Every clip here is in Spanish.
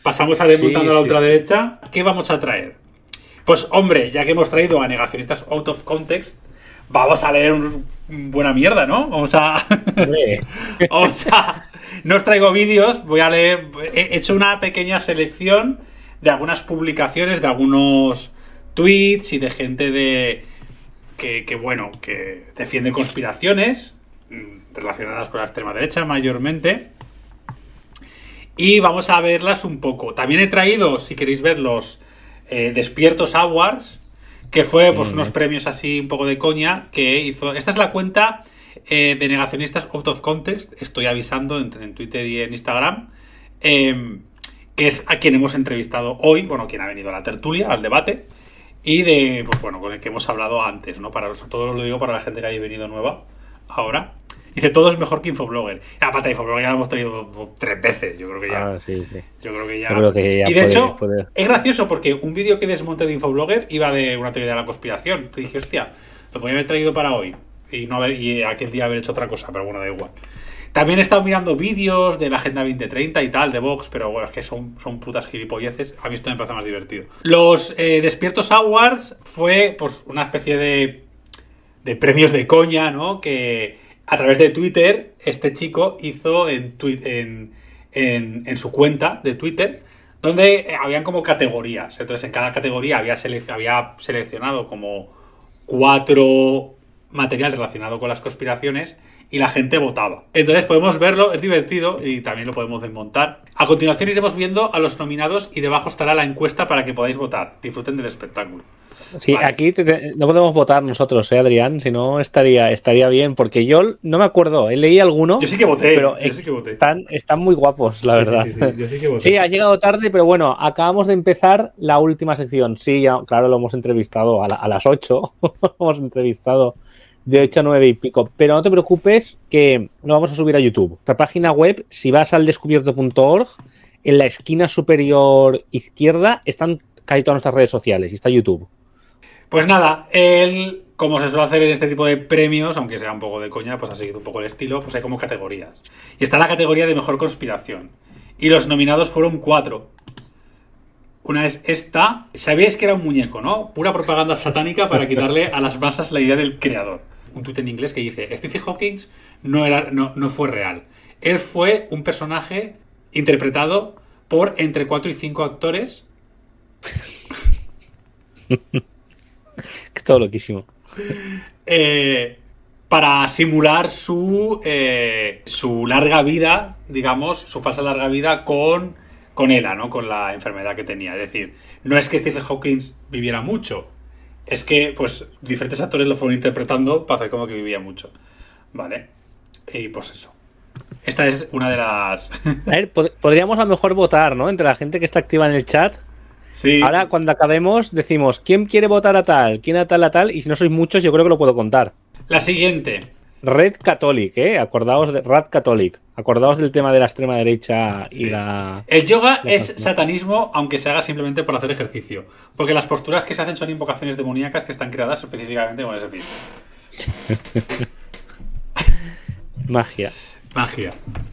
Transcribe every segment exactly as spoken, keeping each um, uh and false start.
pasamos a Desmontando Sí, la sí, ultraderecha. ¿Qué vamos a traer? Pues hombre, ya que hemos traído a negacionistas out of context, vamos a leer un- buena mierda, ¿no? Vamos a... Hombre. vamos a... No os traigo vídeos, voy a leer... He hecho una pequeña selección de algunas publicaciones, de algunos tweets y de gente de... Que, que bueno, que defiende conspiraciones mm, relacionadas con la extrema derecha mayormente. Y vamos a verlas un poco. También he traído, si queréis verlos, eh, Despiertos Awards, que fue pues unos premios así un poco de coña que hizo. Esta es la cuenta eh, de negacionistas out of context. Estoy avisando en, en Twitter y en Instagram. Eh, que es a quien hemos entrevistado hoy. Bueno, quien ha venido a la tertulia, al debate. Y de, pues bueno, con el que hemos hablado antes, ¿no? Para todo lo digo para la gente que haya venido nueva ahora. Dice, todo es mejor que Infoblogger. Aparte, Infoblogger ya lo hemos traído tres veces. Yo creo que ya. Ah, sí, sí. Yo creo que ya. Yo creo que ya y de puede- hecho, puede- es gracioso porque un vídeo que desmonté de Infoblogger iba de una teoría de la conspiración. Te dije, hostia, lo podía haber traído para hoy. Y no haber, y aquel día haber hecho otra cosa, pero bueno, da igual. También he estado mirando vídeos de la Agenda veinte treinta y tal, de Vox, pero bueno, es que son, son putas gilipolleces. A mí esto me parece más divertido. Los eh, Despiertos Awards fue pues una especie de, de premios de coña, ¿no? Que a través de Twitter, este chico hizo en, twi- en, en, en su cuenta de Twitter, donde habían como categorías. Entonces, en cada categoría había, selec- había seleccionado como cuatro material relacionado con las conspiraciones y la gente votaba. Entonces podemos verlo, es divertido y también lo podemos desmontar. A continuación iremos viendo a los nominados y debajo estará la encuesta para que podáis votar. Disfruten del espectáculo. Sí, Vale. aquí te- te- no podemos votar nosotros, ¿eh, Adrián? Si no, estaría, estaría bien, porque yo no me acuerdo, he leído alguno, Yo sí que voté, pero yo sí que voté. Están, están muy guapos, la Sí, verdad. sí, sí, sí, yo sí que voté. Sí, ha llegado tarde, pero bueno, acabamos de empezar la última sección. Sí, ya, claro, lo hemos entrevistado a, la- a las ocho, lo hemos entrevistado de ocho a nueve y pico, pero no te preocupes que lo vamos a subir a YouTube. Nuestra página web, si vas al descubierto punto org, en la esquina superior izquierda están casi todas nuestras redes sociales y está YouTube. Pues nada, él, como se suele hacer en este tipo de premios, aunque sea un poco de coña, pues ha seguido un poco el estilo, pues hay como categorías. Y está la categoría de mejor conspiración. Y los nominados fueron cuatro. Una es esta. Sabíais que era un muñeco, ¿no? Pura propaganda satánica para quitarle a las masas la idea del creador. Un tuit en inglés que dice, Stephen Hawking no, era, no, no fue real. Él fue un personaje interpretado por entre cuatro y cinco actores. Todo loquísimo. Eh, para simular su eh, su larga vida, digamos, su falsa larga vida con, con ELA, ¿no? Con la enfermedad que tenía. Es decir, no es que Stephen Hawking viviera mucho, es que pues diferentes actores lo fueron interpretando para hacer como que vivía mucho. ¿Vale? Y pues eso. Esta es una de las... A ver, pod- podríamos a lo mejor votar, ¿no? Entre la gente que está activa en el chat. Sí. Ahora, cuando acabemos, decimos quién quiere votar a tal, quién a tal, a tal, y si no sois muchos, yo creo que lo puedo contar. La siguiente. Red Catholic, ¿eh? Acordaos de Red Catholic. Acordaos del tema de la extrema derecha y Sí. la... El yoga la es persona. satanismo, aunque se haga simplemente por hacer ejercicio. Porque las posturas que se hacen son invocaciones demoníacas que están creadas específicamente con ese fin. Magia. Magia.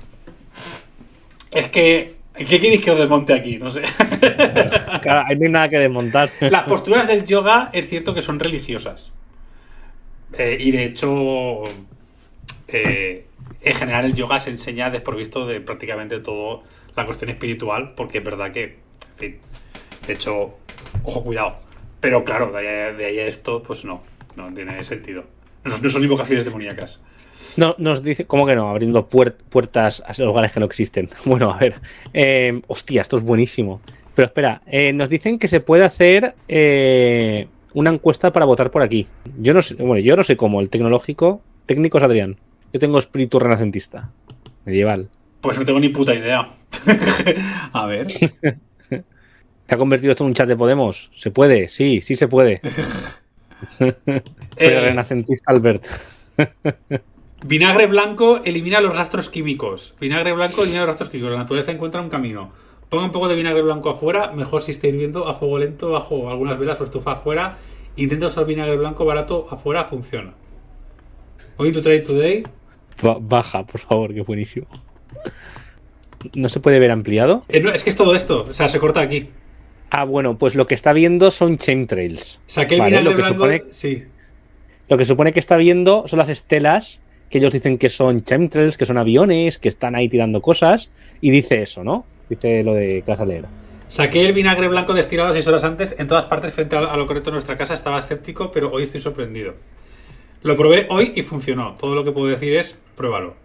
Es que... ¿Qué queréis que os desmonte aquí? No sé. Claro, ahí no hay nada que desmontar. Las posturas del yoga es cierto que son religiosas. Eh, y de hecho, eh, en general el yoga se enseña desprovisto de prácticamente todo la cuestión espiritual, porque es verdad que, en fin, de hecho, ojo, cuidado. Pero claro, de ahí, de ahí a esto, pues no, no tiene sentido. No, no son invocaciones demoníacas. No, nos dice, ¿cómo que no? Abriendo puer- puertas a lugares que no existen. Bueno, a ver. Eh, hostia, esto es buenísimo. Pero espera, eh, nos dicen que se puede hacer eh, una encuesta para votar por aquí. Yo no sé, bueno, yo no sé cómo, el tecnológico, técnico es Adrián. Yo tengo espíritu renacentista, medieval. Pues no tengo ni puta idea. A ver. ¿Se ha convertido esto en un chat de Podemos? ¿Se puede? Sí, sí se puede. Pero Eh, renacentista Albert. Vinagre blanco elimina los rastros químicos. Vinagre blanco elimina los rastros químicos. La naturaleza encuentra un camino. Ponga un poco de vinagre blanco afuera, mejor si está hirviendo a fuego lento bajo algunas velas o estufa afuera. Intenta usar vinagre blanco barato afuera, funciona. Going to try today. Ba- Baja, por favor, que buenísimo. ¿No se puede ver ampliado? Eh, no, es que es todo esto. O sea, se corta aquí. Ah, bueno, pues lo que está viendo son chemtrails. Saqué el ¿vale? vinagre Lo que blanco. supone, Sí. lo que supone que está viendo son las estelas, que ellos dicen que son chemtrails, que son aviones, que están ahí tirando cosas, y dice eso, ¿no? Dice lo de que vas a leer. Saqué el vinagre blanco destilado seis horas antes. En todas partes, frente a lo correcto de nuestra casa, estaba escéptico, pero hoy estoy sorprendido. Lo probé hoy y funcionó. Todo lo que puedo decir es, pruébalo.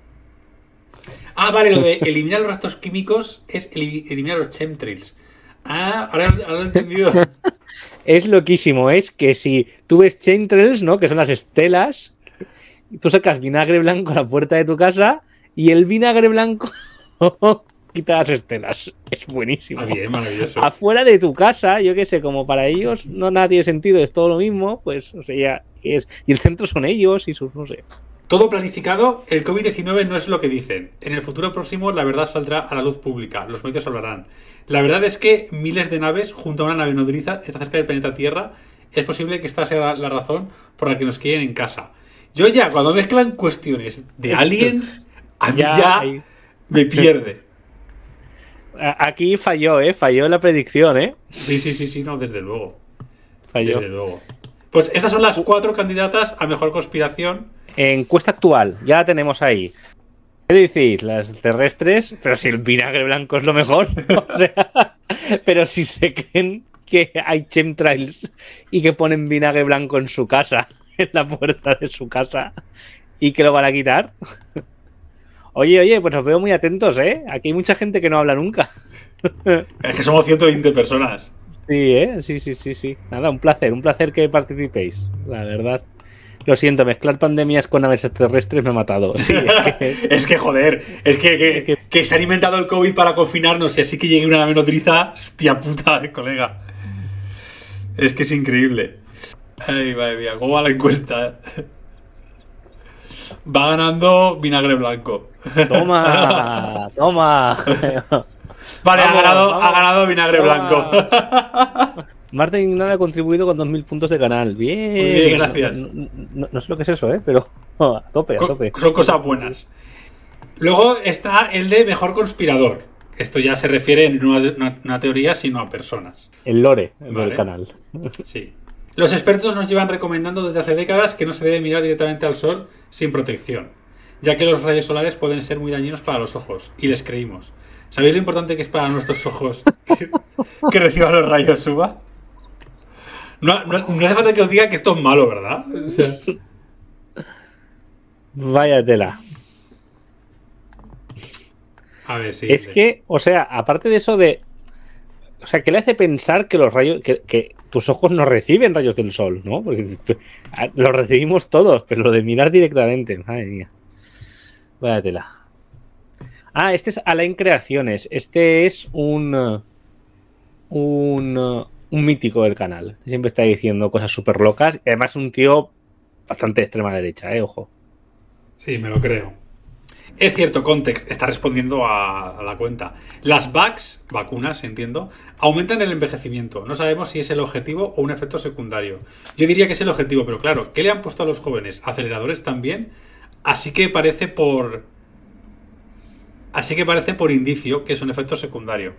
Ah, vale, lo de eliminar los rastros químicos es eliminar los chemtrails. Ah, ahora, ahora lo he entendido. Es loquísimo, es que si tú ves chemtrails, ¿no? Que son las estelas, tú sacas vinagre blanco a la puerta de tu casa y el vinagre blanco quita las estelas. Es buenísimo. Ah, bien, maravilloso. Afuera de tu casa, yo qué sé, como para ellos no nada tiene sentido, es todo lo mismo, pues, o sea, es, y el centro son ellos y sus, no sé. Todo planificado, el COVID diecinueve no es lo que dicen. En el futuro próximo la verdad saldrá a la luz pública, los medios hablarán. La verdad es que miles de naves junto a una nave nodriza está cerca del planeta Tierra. Es posible que esta sea la razón por la que nos quieren en casa. Yo ya, cuando mezclan cuestiones de aliens, a mí ya, ya hay... me pierde. Aquí falló, ¿eh? Falló la predicción, ¿eh? Sí, sí, sí, sí, no, desde luego. Falló. Desde luego. Pues estas son las cuatro candidatas a mejor conspiración. Encuesta actual, ya la tenemos ahí. ¿Qué decís? Las terrestres, pero si el vinagre blanco es lo mejor. O sea, pero si se creen que hay chemtrails y que ponen vinagre blanco en su casa, en la puerta de su casa, y que lo van a quitar. Oye, oye, pues os veo muy atentos, ¿eh? Aquí hay mucha gente que no habla nunca. Es que somos ciento veinte personas. Sí, ¿eh? Sí, sí, sí, sí. Nada, un placer, un placer que participéis, la verdad. Lo siento, mezclar pandemias con aves extraterrestres me ha matado. Sí, es, que... es que, joder, es que, que, que... que se han inventado el COVID para confinarnos y así que llegue una nave nodriza, hostia puta, eh, colega. Es que es increíble. Ay, madre mía, ¿cómo va la encuesta? Va ganando vinagre blanco. Toma, toma. Vale, vamos, ha, ganado, vamos. ha ganado vinagre Toma. blanco. Marta Indignada ha contribuido con dos mil puntos de canal. Bien. Muy bien, gracias. No, no, no sé lo que es eso, ¿eh? Pero oh, a tope, a tope. Son cosas buenas. Luego está el de mejor conspirador. Esto ya se refiere no a una, una teoría, sino a personas. El lore vale. del canal. Sí. Los expertos nos llevan recomendando desde hace décadas que no se debe mirar directamente al sol sin protección, ya que los rayos solares pueden ser muy dañinos para los ojos, y les creímos. ¿Sabéis lo importante que es para nuestros ojos que, que reciban los rayos U V A? No, no, no hace falta que os diga que esto es malo, ¿verdad? O sea... Vaya tela. A ver, sí. Es sí. que, o sea, aparte de eso de... O sea, ¿qué le hace pensar que los rayos... Que, que tus ojos no reciben rayos del sol, ¿no? Porque tú, los recibimos todos, pero lo de mirar directamente, madre mía. Vaya tela. Ah, este es Alain Creaciones. Este es un... Un... Un mítico del canal. Siempre está diciendo cosas súper locas. Y además un tío bastante de extrema derecha, ¿eh? Ojo. Sí, me lo creo. Es cierto, Context está respondiendo a, a la cuenta. Las vax, vacunas, entiendo, aumentan el envejecimiento. No sabemos si es el objetivo o un efecto secundario. Yo diría que es el objetivo, pero claro, ¿qué le han puesto a los jóvenes? ¿Aceleradores también? Así que parece por... Así que parece por indicio que es un efecto secundario.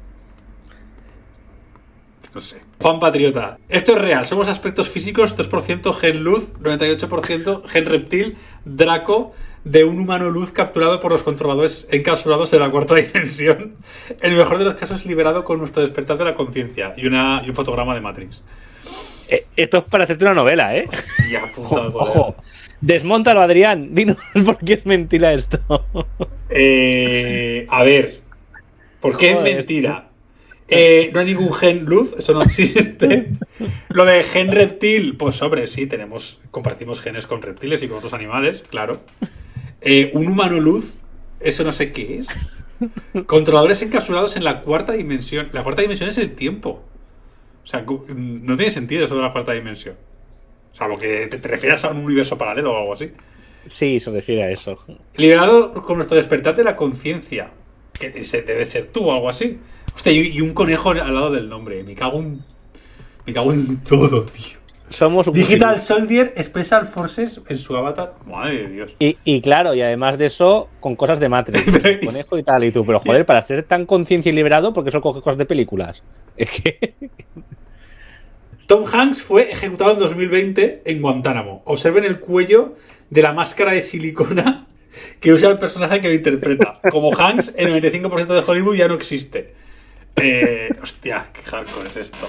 No sé. Juan Patriota. Esto es real. Somos aspectos físicos, dos por ciento gen luz, noventa y ocho por ciento gen reptil, Draco, de un humano luz capturado por los controladores encapsulados en la cuarta dimensión. En el mejor de los casos liberado con nuestro despertar de la conciencia y, una, y un fotograma de Matrix. Eh, esto es para hacerte una novela, ¿eh? Ya, puta, ojo, ojo. Desmóntalo, Adrián. Dinos por qué es mentira esto. Eh, a ver. ¿Por qué Joder. es mentira? Eh, no hay ningún gen luz, eso no existe. Lo de gen reptil, pues hombre, sí, tenemos, compartimos genes con reptiles y con otros animales, claro. Eh, un humano luz, eso no sé qué es. Controladores encapsulados en la cuarta dimensión. La cuarta dimensión es el tiempo. O sea, no tiene sentido eso de la cuarta dimensión. Salvo que te, te refieras a un universo paralelo o algo así. Sí, se refiere a eso. Liberado con nuestro despertar de la conciencia. Que ese debe ser tú o algo así. Hostia, y un conejo al lado del nombre. Me cago en... Me cago en todo, tío. Somos Digital útiles. Soldier Special Forces en su avatar. Madre de Dios. Y, y claro, y además de eso, con cosas de Matrix, el conejo y tal, y tú, pero joder, para ser tan conciencia y liberado, porque eso coge cosas de películas. Es que. Tom Hanks fue ejecutado en dos mil veinte en Guantánamo. Observen el cuello de la máscara de silicona que usa el personaje que lo interpreta. Como Hanks, el noventa y cinco por ciento de Hollywood ya no existe. Eh, hostia, qué hardcore es esto.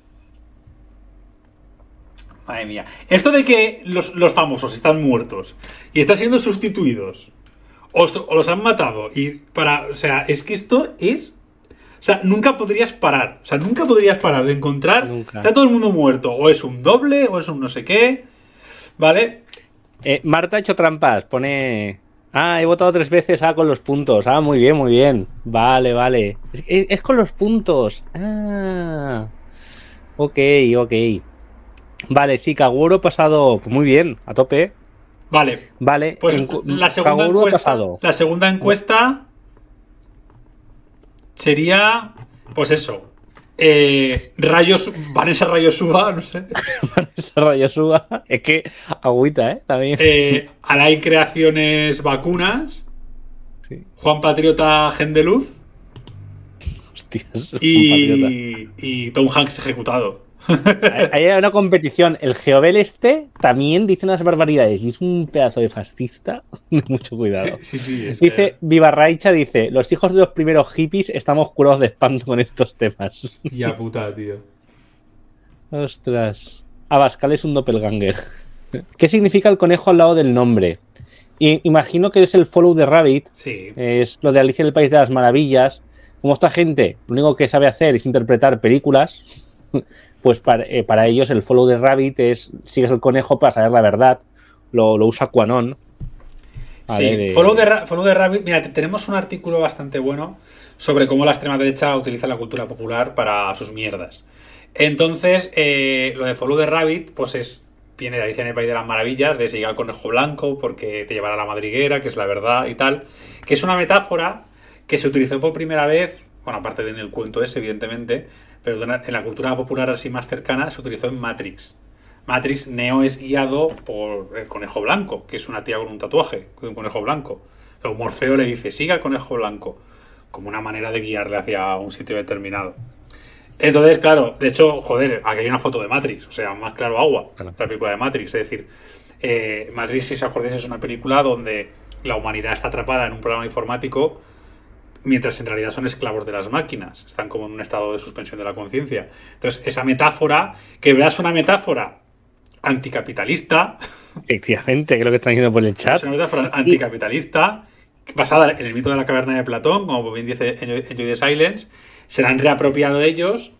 Madre mía. Esto de que los, los famosos están muertos y están siendo sustituidos o, o los han matado y para, o sea, es que esto es, o sea, nunca podrías parar, o sea, nunca podrías parar de encontrar, Nunca. está todo el mundo muerto, o es un doble, o es un no sé qué, ¿vale? Eh, Marta ha hecho trampas, pone. Ah, he votado tres veces, ah, con los puntos. Ah, muy bien, muy bien. Vale, vale. Es, es, es con los puntos. Ah. Ok, ok. Vale, sí, Kaguro ha pasado. Pues muy bien, a tope. Vale, Vale. pues encu- la segunda Kaguro ha encuesta, pasado. la segunda encuesta sería, pues eso, eh, Rayos, Vanessa Rayosuba, no sé, Esa Rayosuba. Es que agüita, ¿eh? También. eh, Alay Creaciones Vacunas, Sí. Juan Patriota Gendeluz Hostias. compatriota. y, y Tom Hanks ejecutado. Hay hay una competición. El Geobel este también dice unas barbaridades y es un pedazo de fascista. Mucho cuidado. Sí, sí, es Dice, que- Viva Raicha dice, los hijos de los primeros hippies estamos curados de espanto con estos temas. Ya puta, tío. Ostras. Abascal es un doppelganger. ¿Qué significa el conejo al lado del nombre? I- imagino que es el Follow the Rabbit. Sí. Es lo de Alicia en el País de las Maravillas. Como esta gente lo único que sabe hacer es interpretar películas, pues para, eh, para ellos el Follow the Rabbit es sigues el conejo para saber la verdad. Lo, lo usa Quanon. Sí, Vale, de- Follow the, Ra- Follow the Rabbit. Mira, te- tenemos un artículo bastante bueno sobre cómo la extrema derecha utiliza la cultura popular para sus mierdas. Entonces, eh, lo de Follow the Rabbit, pues es viene de Alicia en el País de las Maravillas, de seguir al conejo blanco porque te llevará a la madriguera, que es la verdad y tal. Que es una metáfora que se utilizó por primera vez, bueno, aparte de en el cuento ese, evidentemente, pero de una- en la cultura popular así más cercana se utilizó en Matrix. Matrix, Neo es guiado por el conejo blanco, que es una tía con un tatuaje, con un conejo blanco. Luego Morfeo le dice, siga al conejo blanco, como una manera de guiarle hacia un sitio determinado. Entonces, claro, de hecho, joder, aquí hay una foto de Matrix, o sea, más claro agua, Claro. la película de Matrix. Es decir, eh, Matrix, si os acordáis, es una película donde la humanidad está atrapada en un programa informático mientras en realidad son esclavos de las máquinas, están como en un estado de suspensión de la conciencia. Entonces, esa metáfora, que veas una metáfora anticapitalista, Efectivamente, que es lo que están diciendo por el chat. es una metáfora anticapitalista basada en el mito de la caverna de Platón, como bien dice Enjoy Enjoy the Silence, se la han reapropiado ellos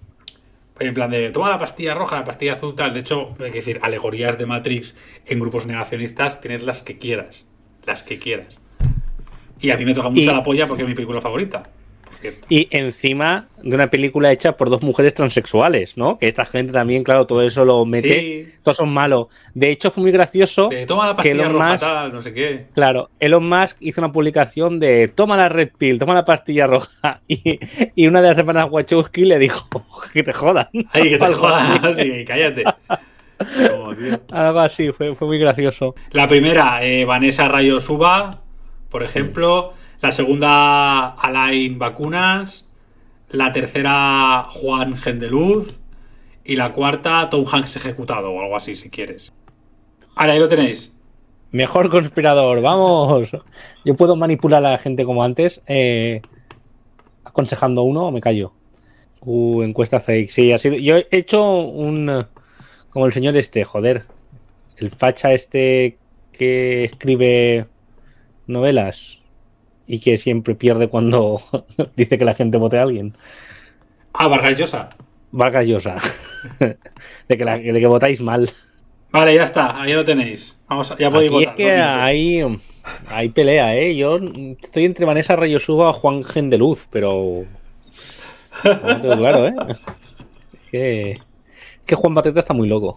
en plan de toma la pastilla roja, la pastilla azul, tal. De hecho, hay que decir, alegorías de Matrix en grupos negacionistas, tienes las que quieras, las que quieras. Y a mí me toca mucho Y- la polla porque es mi película favorita, por cierto. Y encima de una película hecha por dos mujeres transexuales, ¿no? Que esta gente también, claro, todo eso lo mete. Sí. Todos son malos. De hecho, fue muy gracioso. De, toma la que pastilla Elon roja, Musk- tal, no sé qué. Claro, Elon Musk hizo una publicación de toma la red pill, toma la pastilla roja. Y, y una de las hermanas Wachowski le dijo que te jodan. Ay, que te Algo jodas, así. sí, cállate. Como, tío. Algo así, fue, fue muy gracioso. La primera, eh, Vanessa Rayosuba, por ejemplo. La segunda, Alain Vacunas. La tercera, Juan Gendeluz. Y la cuarta, Tom Hanks ejecutado o algo así, si quieres. Ahora, ahí lo tenéis. Mejor conspirador, vamos. Yo puedo manipular a la gente como antes, eh, aconsejando uno o me callo. Uh, encuesta fake. Sí, ha sido. Yo he hecho un. Como el señor este, joder. El facha este que escribe novelas y que siempre pierde cuando dice que la gente vote a alguien. Ah, Vargas Llosa. Vargas Llosa. de, que la- de que votáis mal. Vale, ya está, ahí lo tenéis. Vamos, ya podéis Aquí votar. es que no pinto. hay, hay pelea, ¿eh? Yo estoy entre Vanessa Rayosuba o Juan Gendeluz, pero no tengo claro, ¿eh? Es que, es que Juan Patriota está muy loco.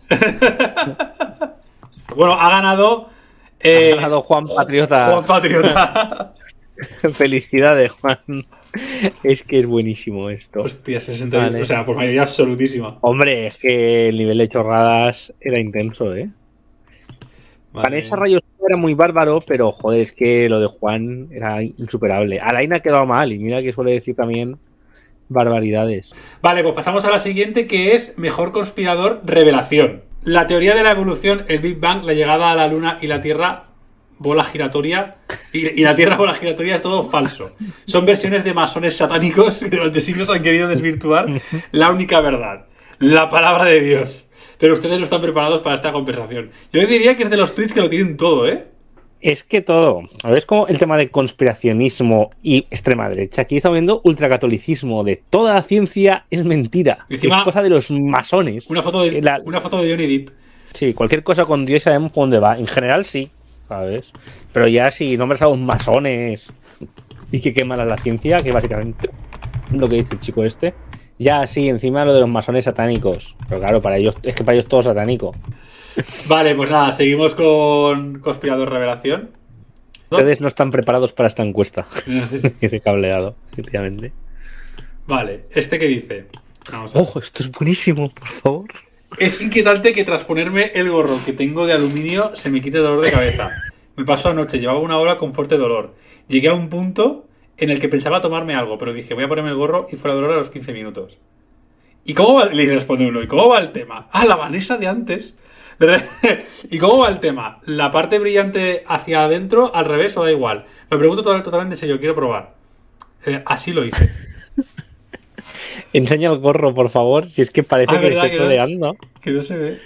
Bueno, ha ganado. eh, Ha ganado Juan Patriota. Juan Patriota. Felicidades, Juan. Es que es buenísimo esto. Hostia, sesenta y uno. Vale. O sea, por mayoría absolutísima. Hombre, es que el nivel de chorradas era intenso, ¿eh? Vale. Vanessa Rayos era muy bárbaro, pero joder, es que lo de Juan era insuperable. Alain ha quedado mal y mira que suele decir también barbaridades. Vale, pues pasamos a la siguiente, que es mejor conspirador revelación. La teoría de la evolución, el Big Bang, la llegada a la Luna y la Tierra bola giratoria y, y la Tierra bola giratoria es todo falso. Son versiones de masones satánicos que durante siglos han querido desvirtuar la única verdad, la palabra de Dios. Pero ustedes no están preparados para esta conversación. Yo diría que es de los tweets que lo tienen todo, ¿eh? Es que todo. A ver, es como el tema de conspiracionismo y extrema derecha. Aquí está viendo ultracatolicismo de toda la ciencia es mentira. Encima, es cosa de los masones. Una foto de, la, una foto de Johnny Depp. Sí, cualquier cosa con Dios sabemos por dónde va. En general sí, ¿sabes? Pero ya si nombres a los masones y que queman la ciencia, que básicamente lo que dice el chico este. Ya sí, encima lo de los masones satánicos. Pero claro, para ellos es que para ellos todo es satánico. Vale, pues nada, seguimos con Conspirador Revelación. Ustedes no están preparados para esta encuesta. No sé si... Dice cableado, efectivamente. Vale, ¿este qué dice? Vamos a ver. ¡Oh, esto es buenísimo, por favor! Es inquietante que tras ponerme el gorro que tengo de aluminio se me quite dolor de cabeza. Me pasó anoche, llevaba una hora con fuerte dolor. Llegué a un punto en el que pensaba tomarme algo, pero dije, voy a ponerme el gorro y fuera dolor a los quince minutos. ¿Y cómo va? Le responde uno, ¿y cómo va el tema? Ah, la Vanessa de antes. ¿Y cómo va el tema? ¿La parte brillante hacia adentro, al revés o da igual? Lo pregunto totalmente en serio, quiero probar. Eh, así lo hice. Enseña el gorro, por favor, si es que parece ah, que verdad, esté troleando. Que no se ve.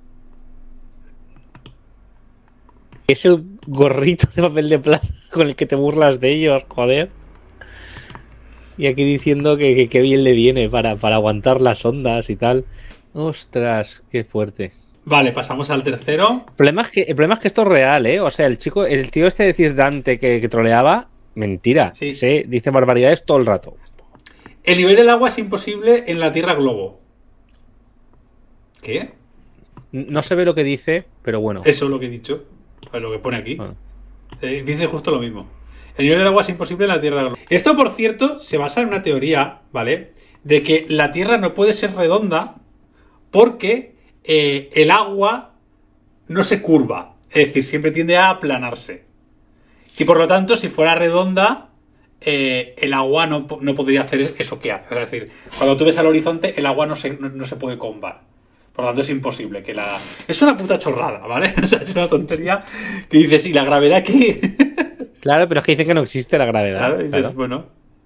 Es el gorrito de papel de plata con el que te burlas de ellos, joder. Y aquí diciendo que, que, que bien le viene para, para aguantar las ondas y tal. Ostras, qué fuerte. Vale, pasamos al tercero. El problema es que, el problema es que esto es real, ¿eh? O sea, el chico, el tío este decís Dante que, que troleaba, mentira. Sí. Se dice barbaridades todo el rato. El nivel del agua es imposible en la Tierra globo. ¿Qué? No se ve lo que dice, pero bueno. Eso es lo que he dicho. Es lo que pone aquí. Bueno. Eh, dice justo lo mismo. El nivel del agua es imposible en la Tierra globo. Esto, por cierto, se basa en una teoría, ¿vale? De que la Tierra no puede ser redonda porque eh, el agua no se curva. Es decir, siempre tiende a aplanarse. Y por lo tanto, si fuera redonda, eh, el agua no, no podría hacer eso que hace. Es decir, cuando tú ves al horizonte, el agua no se, no, no se puede combar. Por lo tanto, es imposible que la... Es una puta chorrada, ¿vale? O sea, es una tontería que dices, ¿y la gravedad qué? Claro, pero es que dicen que no existe la gravedad. Claro, dices, claro. Bueno.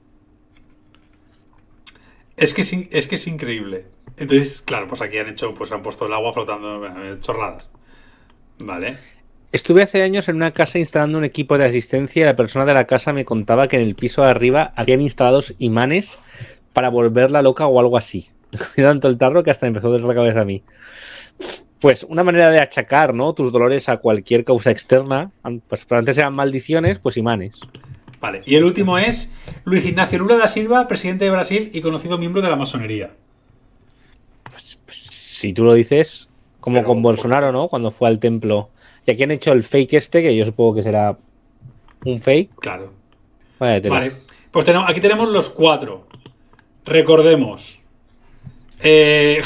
Es que es, es que es increíble. Entonces, claro, pues aquí han hecho, pues han puesto el agua flotando, eh, chorradas. Vale. Estuve hace años en una casa instalando un equipo de asistencia y la persona de la casa me contaba que en el piso de arriba habían instalados imanes para volverla loca o algo así. Me dio tanto el tarro que hasta empezó a doler la cabeza a mí. Pues una manera de achacar, ¿no?, tus dolores a cualquier causa externa, pues pero antes eran maldiciones, pues imanes. Vale. Y el último es Luis Ignacio Lula da Silva, presidente de Brasil y conocido miembro de la masonería. Pues, pues si tú lo dices, como Pero, con Bolsonaro, ¿no?, cuando fue al templo. Y aquí han hecho el fake este, que yo supongo que será un fake. Claro. Vale, vale. Pues tenemos, aquí tenemos los cuatro. Recordemos. Eh...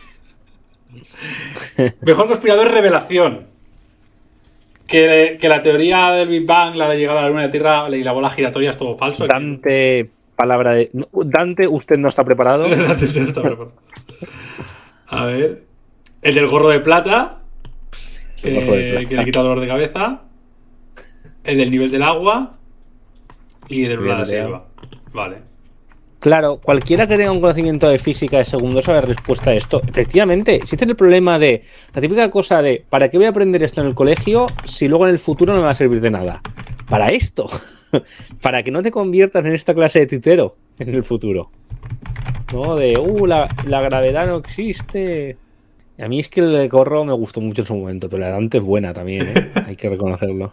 Mejor conspirador es revelación. Que, que la teoría del Big Bang, la llegada a la Luna de Tierra y la bola giratoria es todo falso. Dante, palabra de... Dante, usted no está preparado. Dante, usted no está preparado. A ver. El del gorro de plata. El gorro de plata. Eh, que le quita dolor de cabeza. El del nivel del agua. Y del Lula da Silva. Vale. Claro, cualquiera que tenga un conocimiento de física de segundos sabe la respuesta a esto. Efectivamente, existe el problema de la típica cosa de ¿para qué voy a aprender esto en el colegio si luego en el futuro no me va a servir de nada? Para esto, para que no te conviertas en esta clase de tuitero en el futuro. ¿No? De, uh, la, la gravedad no existe. A mí es que el de Corro me gustó mucho en su momento, pero la de Dante es buena también, ¿eh? Hay que reconocerlo.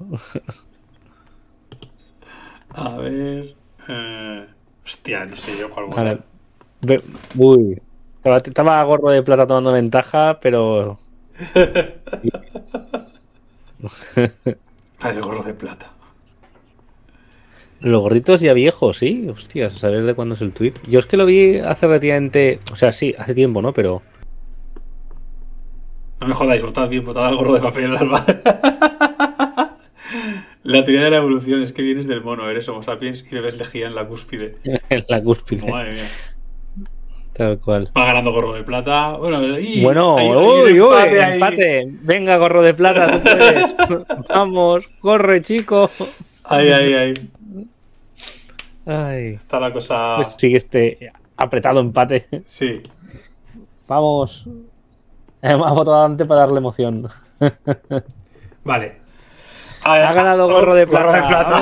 A ver... Eh... Hostia, no sé yo cuál buena. Uy, estaba gorro de plata tomando ventaja, pero... La del gorro de plata. Los gorritos ya viejos, sí. Hostias, a saber de cuándo es el tweet. Yo es que lo vi hace relativamente. O sea, sí, hace tiempo, ¿no? Pero. No me jodáis, botad bien, botad al gorro de papel, Alba. La teoría de la evolución es que vienes del mono, eres Homo sapiens y bebes lejía en la cúspide. En la cúspide. Madre mía. Tal cual. Va ganando gorro de plata. Bueno, y bueno hay, hay uy, un uy, empate ahí. empate. Venga, gorro de plata, tú puedes. Vamos, corre, chico. Ay, ay, ay. Ay. Está la cosa. Pues sigue este apretado empate. Sí. Vamos. Hemos votado antes para darle emoción. Vale. Ha ganado gorro de plata. Gorro de plata.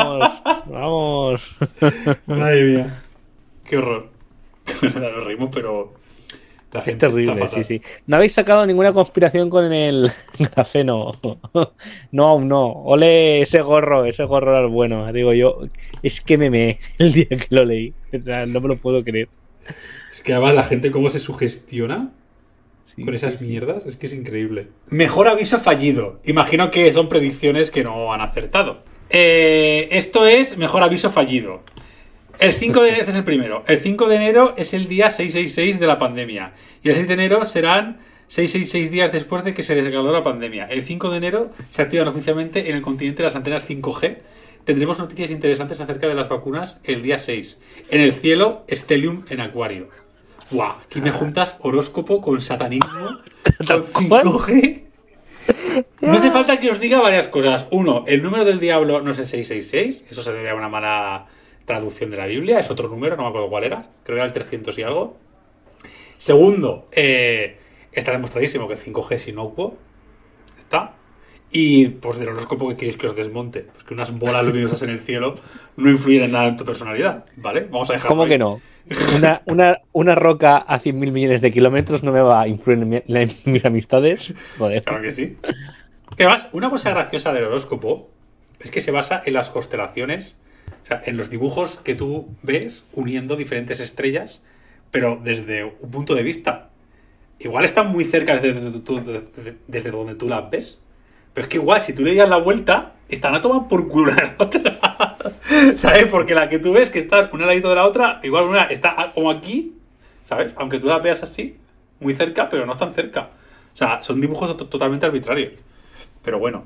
Vamos. Vamos. Madre mía. Qué horror. Nos reímos, pero. La Es gente terrible, está sí, fatal. sí. No habéis sacado ninguna conspiración con el grafeno. No, aún no. Ole ese gorro, ese gorro era el bueno. Digo yo, es que me meé el día que lo leí. O sea, no me lo puedo creer. Es que además la gente cómo se sugestiona Sí, con esas sí, sí. mierdas, es que es increíble. Mejor aviso fallido. Imagino que son predicciones que no han acertado. Eh, esto es mejor aviso fallido. El cinco de enero, este es el primero. El cinco de enero es el día seiscientos sesenta y seis de la pandemia. Y el seis de enero serán seiscientos sesenta y seis días después de que se declaró la pandemia. El cinco de enero se activan oficialmente en el continente las antenas cinco G. Tendremos noticias interesantes acerca de las vacunas el día seis. En el cielo, Stellium en Acuario. ¡Guau! Aquí me juntas horóscopo con satanismo, con cinco G. No hace falta que os diga varias cosas. Uno, el número del diablo no es el seiscientos sesenta y seis. Eso se debe a una mala traducción de la Biblia. Es otro número, no me acuerdo cuál era. Creo que era el trescientos y algo. Segundo, eh, está demostradísimo que el cinco G es inocuo. Está. Y pues del horóscopo que queréis que os desmonte. Pues que unas bolas luminosas en el cielo no influyen en nada en tu personalidad. ¿Vale? Vamos a dejarlo ¿Cómo ahí. que no? Una, una, una roca a cien mil millones de kilómetros no me va a influir en, mi- en mis amistades. Joder. Claro que sí. Además, una cosa graciosa del horóscopo es que se basa en las constelaciones, o sea, en los dibujos que tú ves uniendo diferentes estrellas, pero desde un punto de vista. Igual están muy cerca desde, donde tú- desde- desde donde tú las ves, pero es que igual si tú le das la vuelta, están a tomar por culo una de la otra. ¿Sabes? Porque la que tú ves que están una al ladito de la otra, igual una está como aquí, ¿sabes? Aunque tú la veas así, muy cerca, pero no tan cerca. O sea, son dibujos to- totalmente arbitrarios. Pero bueno,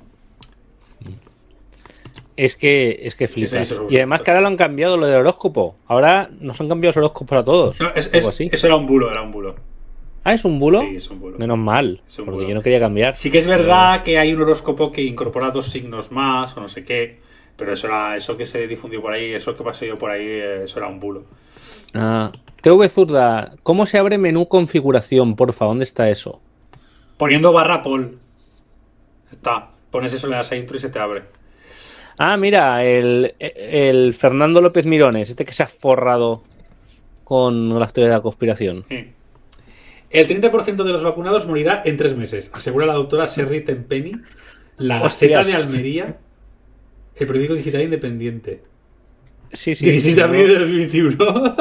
Es que, es que flipas. Sí, sí, eso- Y además que ahora lo han cambiado lo del horóscopo. Ahora nos han cambiado los horóscopos a todos. no, es- Algo es- así. eso era un bulo, era un bulo. Ah, ¿es un bulo? Sí, es un bulo. Menos mal. Es un Porque bulo. yo no quería cambiar. Sí que es verdad que hay un horóscopo que incorpora dos signos más o no sé qué, pero eso era eso que se difundió por ahí, eso que pasé yo por ahí, eh, eso era un bulo. Ah, T V Zurda, ¿cómo se abre menú configuración? Porfa, ¿dónde está eso? Poniendo barra Pol. Está. Pones eso, le das a intro y se te abre. Ah, mira, el, el Fernando López Mirones, este que se ha forrado con las teorías de la conspiración. Sí. El treinta por ciento de los vacunados morirá en tres meses, asegura la doctora Sherry Tenpenny, la Gaceta Hostias. de Almería, el periódico digital independiente. Sí, sí. dieciséis de no. abril de dos mil veintiuno.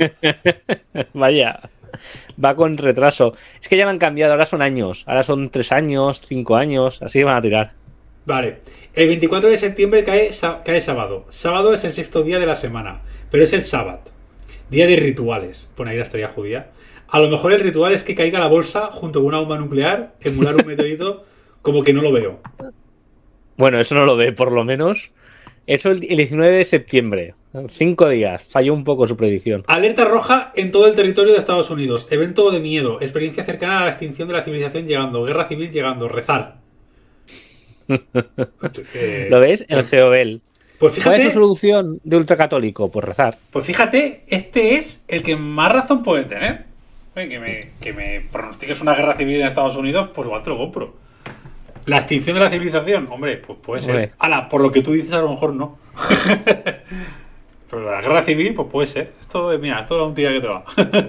Vaya, va con retraso. Es que ya lo han cambiado, ahora son años. Ahora son tres años, cinco años, así van a tirar. Vale. El veinticuatro de septiembre cae, sa- cae sábado. Sábado es el sexto día de la semana, pero es el sábado. Día de rituales. Pone ahí la estrella judía. A lo mejor el ritual es que caiga la bolsa junto con una bomba nuclear, emular un meteorito, como que no lo veo. Bueno, eso no lo ve, por lo menos. Eso el el diecinueve de septiembre. Cinco días. Falló un poco su predicción. Alerta roja en todo el territorio de Estados Unidos. Evento de miedo. Experiencia cercana a la extinción de la civilización llegando. Guerra civil llegando. Rezar. Eh, ¿Lo ves? El Geobel. Pues ¿Cuál es su fíjate, solución de ultracatólico? Pues rezar. pues fíjate, este es el que más razón puede tener. Oye, que me, que me pronostiques una guerra civil en Estados Unidos, pues igual te lo compro. La extinción de la civilización, hombre, pues puede ser. Hombre. Ala, por lo que tú dices, a lo mejor no. Pero la guerra civil, pues puede ser. Esto, mira, esto es un tía que te va.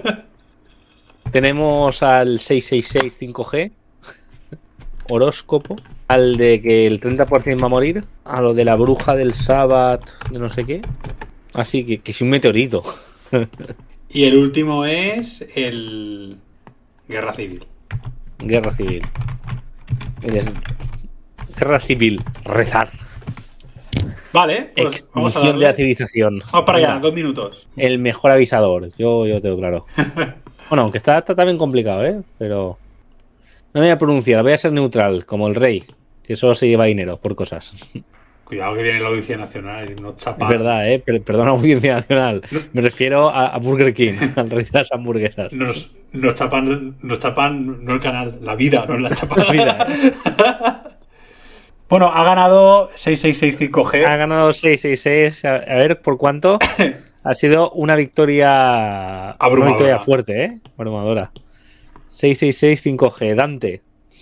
Tenemos al seiscientos sesenta y seis cinco G. Horóscopo. Al de que el treinta por ciento va a morir. A lo de la bruja del sábado. De no sé qué. Así que, que es un meteorito. Y el último es el guerra civil. Guerra civil. Es- Guerra civil. Rezar. Vale, pues vamos a Extinción de la darle. civilización. Vamos para allá, Venga, dos minutos. el mejor avisador. Yo, yo tengo claro. Bueno, aunque está, está también complicado, ¿eh? Pero no me voy a pronunciar, voy a ser neutral, como el rey, que solo se lleva dinero por cosas. Cuidado que viene la Audiencia Nacional y nos chapa. Es verdad, ¿eh? Per- Perdona, Audiencia Nacional. Me refiero a, a Burger King, al rey de las hamburguesas. Nos, nos chapan, nos chapan, no el canal, la vida, nos la chapan. La vida, ¿eh? Bueno, ha ganado seis seis seis cinco G. Ha ganado seis seis seis. A, a ver, ¿por cuánto? Ha sido una victoria. Abrumadora. Una victoria fuerte, ¿eh? Abrumadora. seis seis seis cinco G. Dante.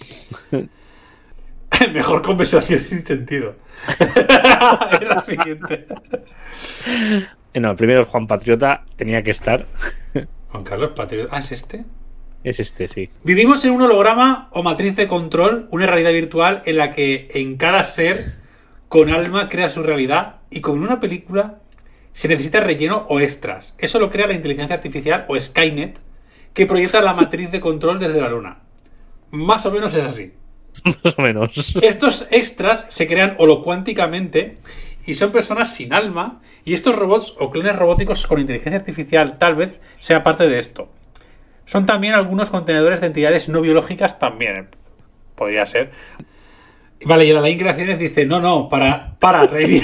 Mejor conversación sin sentido. Es la siguiente. No, primero Juan Patriota tenía que estar. Juan Carlos Patriota. Ah, ¿es este? Es este, sí. Vivimos en un holograma o matriz de control, una realidad virtual en la que en cada ser con alma crea su realidad y como en una película se necesita relleno o extras. Eso lo crea la inteligencia artificial o Skynet que proyecta la matriz de control desde la luna. Más o menos es así. Más o menos. Estos extras se crean holocuánticamente y son personas sin alma y estos robots o clones robóticos con inteligencia artificial tal vez sea parte de esto. Son también algunos contenedores de entidades no biológicas también. Podría ser. Vale, y el Alain Creaciones dice, no, no, para, para, reinicia.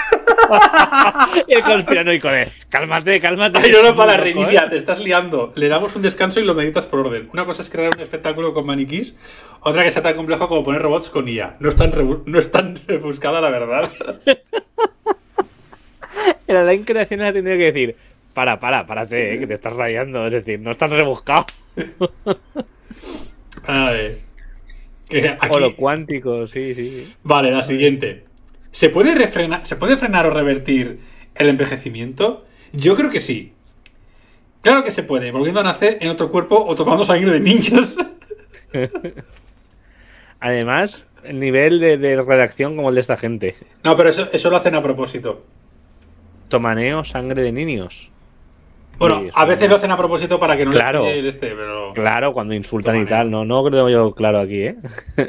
Y el conspiranoico de, cálmate, cálmate. Ay, no, no, para, Loco, reinicia, ¿eh? te estás liando. Le damos un descanso y lo meditas por orden. Una cosa es crear un espectáculo con maniquís, otra que sea tan complejo como poner robots con I A. No es tan, rebu- no es tan rebuscada, la verdad. El Alain Creaciones ha tenido que decir, para, para, párate, eh, que te estás rayando. Es decir, no estás rebuscado. A ver. Que aquí... O lo cuántico, sí, sí. Vale, la siguiente. ¿Se puede, refrena- ¿Se puede frenar o revertir el envejecimiento? Yo creo que sí. Claro que se puede, volviendo a nacer en otro cuerpo o tomando sangre de niños. Además, el nivel de, de redacción como el de esta gente. No, pero eso, eso lo hacen a propósito. Tomaneo sangre de niños. Bueno, Sí, eso a veces no. lo hacen a propósito para que no Claro. les pille el este, pero... Claro, cuando insultan y Tomaneo. tal. No, no creo yo claro aquí, ¿eh?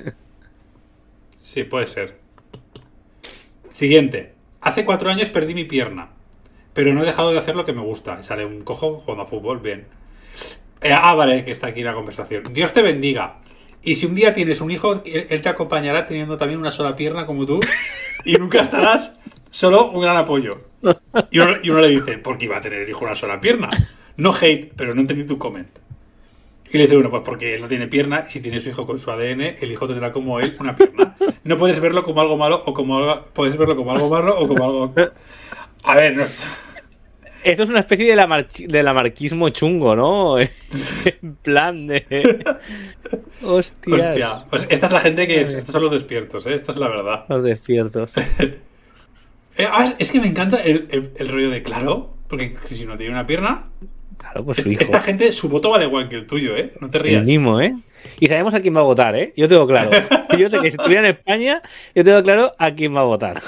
Sí, puede ser. Siguiente. Hace cuatro años perdí mi pierna, pero no he dejado de hacer lo que me gusta. Sale un cojo jugando a fútbol, bien. Eh, ah, vale, que está aquí la conversación. Dios te bendiga. Y si un día tienes un hijo, él él te acompañará teniendo también una sola pierna como tú y nunca estarás solo un gran apoyo. Y uno, y uno le dice, porque iba a tener el hijo una sola pierna. No hate, pero no entendí tu comment. Y le dice uno, pues porque él no tiene pierna y si tiene su hijo con su A D N, el hijo tendrá como él una pierna. No puedes verlo como algo malo o como algo, puedes verlo como algo malo o como algo... A ver, no es... Esto es una especie de, la de lamarquismo chungo, ¿no? En plan de... Hostias. Hostia. Pues esta es la gente que es... Estos son los despiertos, ¿eh? Esta es la verdad. Los despiertos. Eh, ah, es que me encanta el, el, el rollo de claro, porque si no tiene una pierna... Claro, pues su hijo. Esta gente, su voto vale igual que el tuyo, ¿eh? No te El rías. mismo, ¿eh? Y sabemos a quién va a votar, ¿eh? Yo tengo claro. Yo sé que si estuviera en España, yo tengo claro a quién va a votar.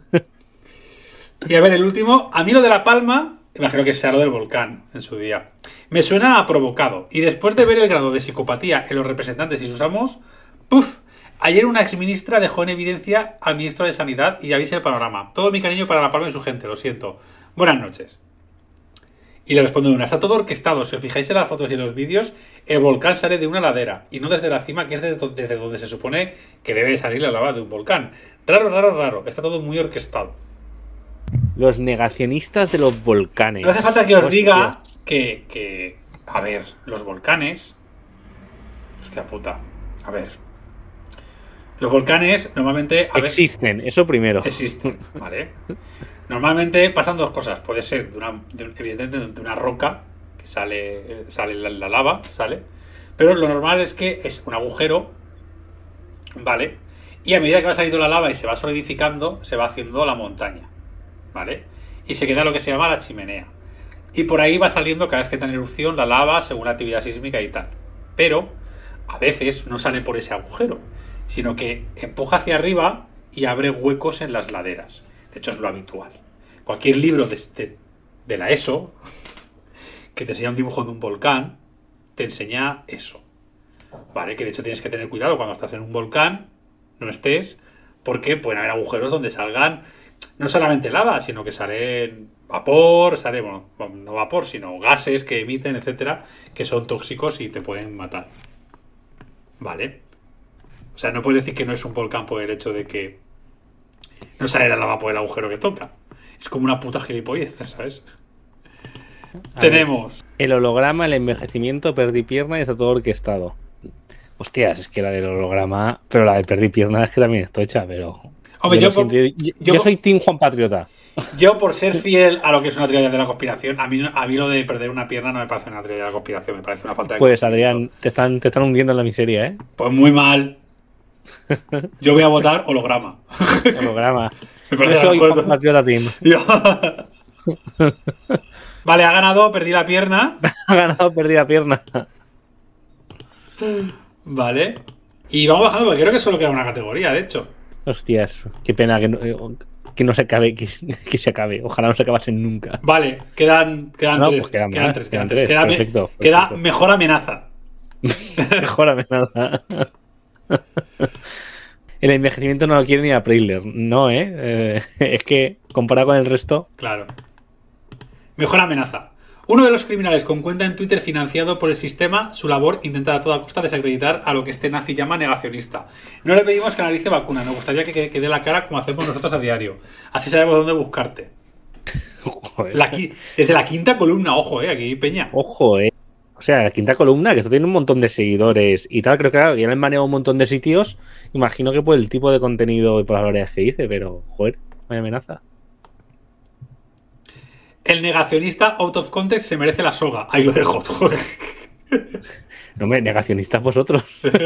Y a ver, el último, a mí lo de La Palma, imagino que sea lo del volcán en su día, me suena a provocado. Y después de ver el grado de psicopatía en los representantes y sus amos, ¡puf! Ayer una exministra dejó en evidencia al ministro de Sanidad y avise el panorama. Todo mi cariño para La Palma y su gente, lo siento. Buenas noches. Y le responde una, está todo orquestado, si os fijáis en las fotos y en los vídeos, el volcán sale de una ladera y no desde la cima, que es desde, desde donde se supone que debe salir la lava de un volcán. Raro, raro, raro, está todo muy orquestado. Los negacionistas de los volcanes. No hace falta que os Hostia. diga que, que, a ver, los volcanes... Hostia puta, a ver. Los volcanes normalmente... A ver, Existen, eso primero. existen, ¿vale? Normalmente pasan dos cosas. Puede ser, de una, de, evidentemente, de una roca, que sale, sale la, la lava, sale. Pero lo normal es que es un agujero, ¿vale? Y a medida que va saliendo la lava y se va solidificando, se va haciendo la montaña, ¿vale? Y se queda lo que se llama la chimenea. Y por ahí va saliendo cada vez que está en erupción la lava según la actividad sísmica y tal. Pero a veces no sale por ese agujero, sino que empuja hacia arriba y abre huecos en las laderas. De hecho, es lo habitual. Cualquier libro de, de, de la ESO que te enseña un dibujo de un volcán, te enseña eso. ¿Vale? Que de hecho tienes que tener cuidado cuando estás en un volcán, no estés, porque pueden haber agujeros donde salgan no solamente lava, sino que sale vapor, sale, bueno, no vapor, sino gases que emiten, etcétera, que son tóxicos y te pueden matar. Vale. O sea, no puedes decir que no es un volcán por el hecho de que no sale la lava por el agujero que toca. Es como una puta gilipollez, ¿sabes? A Tenemos... Ver, el holograma, el envejecimiento, perdí pierna y está todo orquestado. Hostias, es que la del holograma... Pero la de perdí pierna es que también está hecha, pero... Hombre, yo, yo, por, yo, yo, yo soy Team Juan Patriota. Yo, por ser fiel a lo que es una teoría de la conspiración, a mí, a mí lo de perder una pierna no me parece una teoría de la conspiración, me parece una falta de... Pues, Adrián, te están, te están hundiendo en la miseria, ¿eh? Pues muy mal. Yo voy a votar holograma. Holograma. Me parece Yo soy Juan Patriota Team. Yo... Vale, ha ganado, perdí la pierna. Ha ganado, perdí la pierna. Vale. Y vamos bajando porque creo que solo queda una categoría, de hecho. Hostias, qué pena que no, que no se acabe, que, que se acabe. Ojalá no se acabasen nunca. Vale, quedan, quedan, no, tres, pues quedan, quedan más, tres. Quedan Quedan tres. tres. Queda, perfecto, perfecto. queda mejor amenaza. Mejor amenaza. El envejecimiento no lo quiere ni a Preisler. No, ¿eh? eh es que comparado con el resto... Claro. Mejor amenaza. Uno de los criminales con cuenta en Twitter financiado por el sistema, su labor intentar a toda costa desacreditar a lo que este nazi llama negacionista. No le pedimos que analice vacuna, nos gustaría que, que, que dé la cara como hacemos nosotros a diario. Así sabemos dónde buscarte. La, desde la quinta columna, ojo, eh, aquí Peña. Ojo, eh. O sea, la quinta columna, que esto tiene un montón de seguidores y tal, creo que claro, ya le han manejado un montón de sitios. Imagino que por el tipo de contenido y por las variedades que dice, pero, joder, vaya amenaza. El negacionista out of context se merece la soga. Ahí lo dejo. No, hombre, negacionistas vosotros.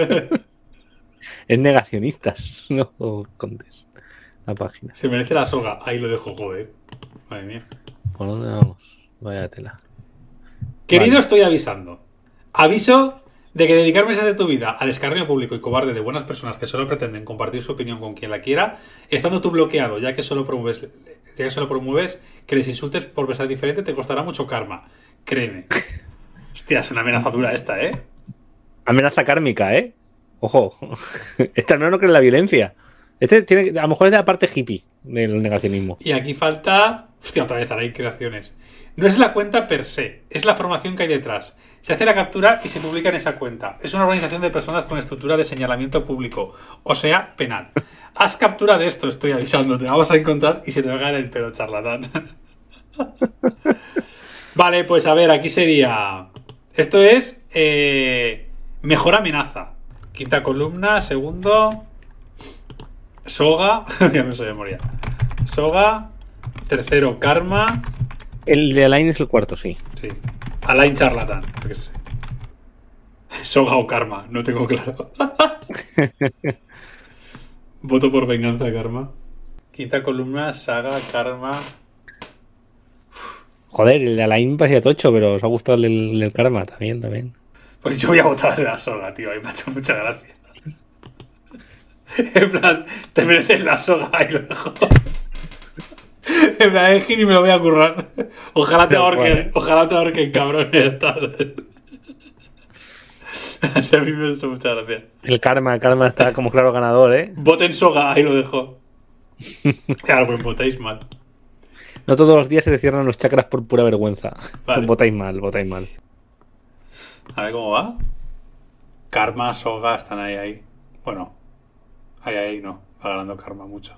Es negacionistas, no contest. La página. Se merece la soga. Ahí lo dejo, joder. Madre mía. ¿Por dónde vamos? Vaya tela. Querido, vale. Estoy avisando. Aviso de que dedicar meses de tu vida al escarnio público y cobarde de buenas personas que solo pretenden compartir su opinión con quien la quiera, estando tú bloqueado, ya que solo promueves, ya que solo promueves que les insultes por pensar diferente, te costará mucho karma. Créeme. Hostia, es una amenaza dura esta, ¿eh? Amenaza kármica, ¿eh? Ojo. Este al menos no cree en la violencia. Este tiene, a lo mejor es de la parte hippie del negacionismo. Y aquí falta... Hostia, otra vez, ahora hay creaciones. No es la cuenta per se, es la formación que hay detrás. Se hace la captura y se publica en esa cuenta. Es una organización de personas con estructura de señalamiento público, o sea, penal. Haz captura de esto, estoy avisando. Te vamos a encontrar y se te va a caer el pelo, charlatán. Vale, pues a ver, aquí sería... Esto es... Eh... Mejor amenaza. Quinta columna, segundo... Soga... ya me soy de memoria. Soga... Tercero, karma... El de Alain es el cuarto, sí. Sí. Alain charlatán. Qué sé. Soga o karma, no tengo claro. Voto por venganza, karma. Quinta columna, saga, karma. Joder, el de Alain parecía tocho, pero os ha gustado el del karma también, también. Pues yo voy a votar de la soga, tío. Ahí me ha hecho mucha gracia. En plan, te mereces la soga y lo dejo. En plan, es que ni me lo voy a currar. Ojalá te ahorquen, ojalá te ahorquen, cabrón. A mí me ha hecho mucha gracia. El karma, el karma está como claro ganador, ¿eh? Voten soga, ahí lo dejo. Claro, pues votáis mal. No todos los días se te cierran los chakras por pura vergüenza. Vale. Votáis mal, votáis mal. A ver cómo va. Karma, soga, están ahí, ahí. Bueno, ahí, ahí no. Va ganando karma mucho.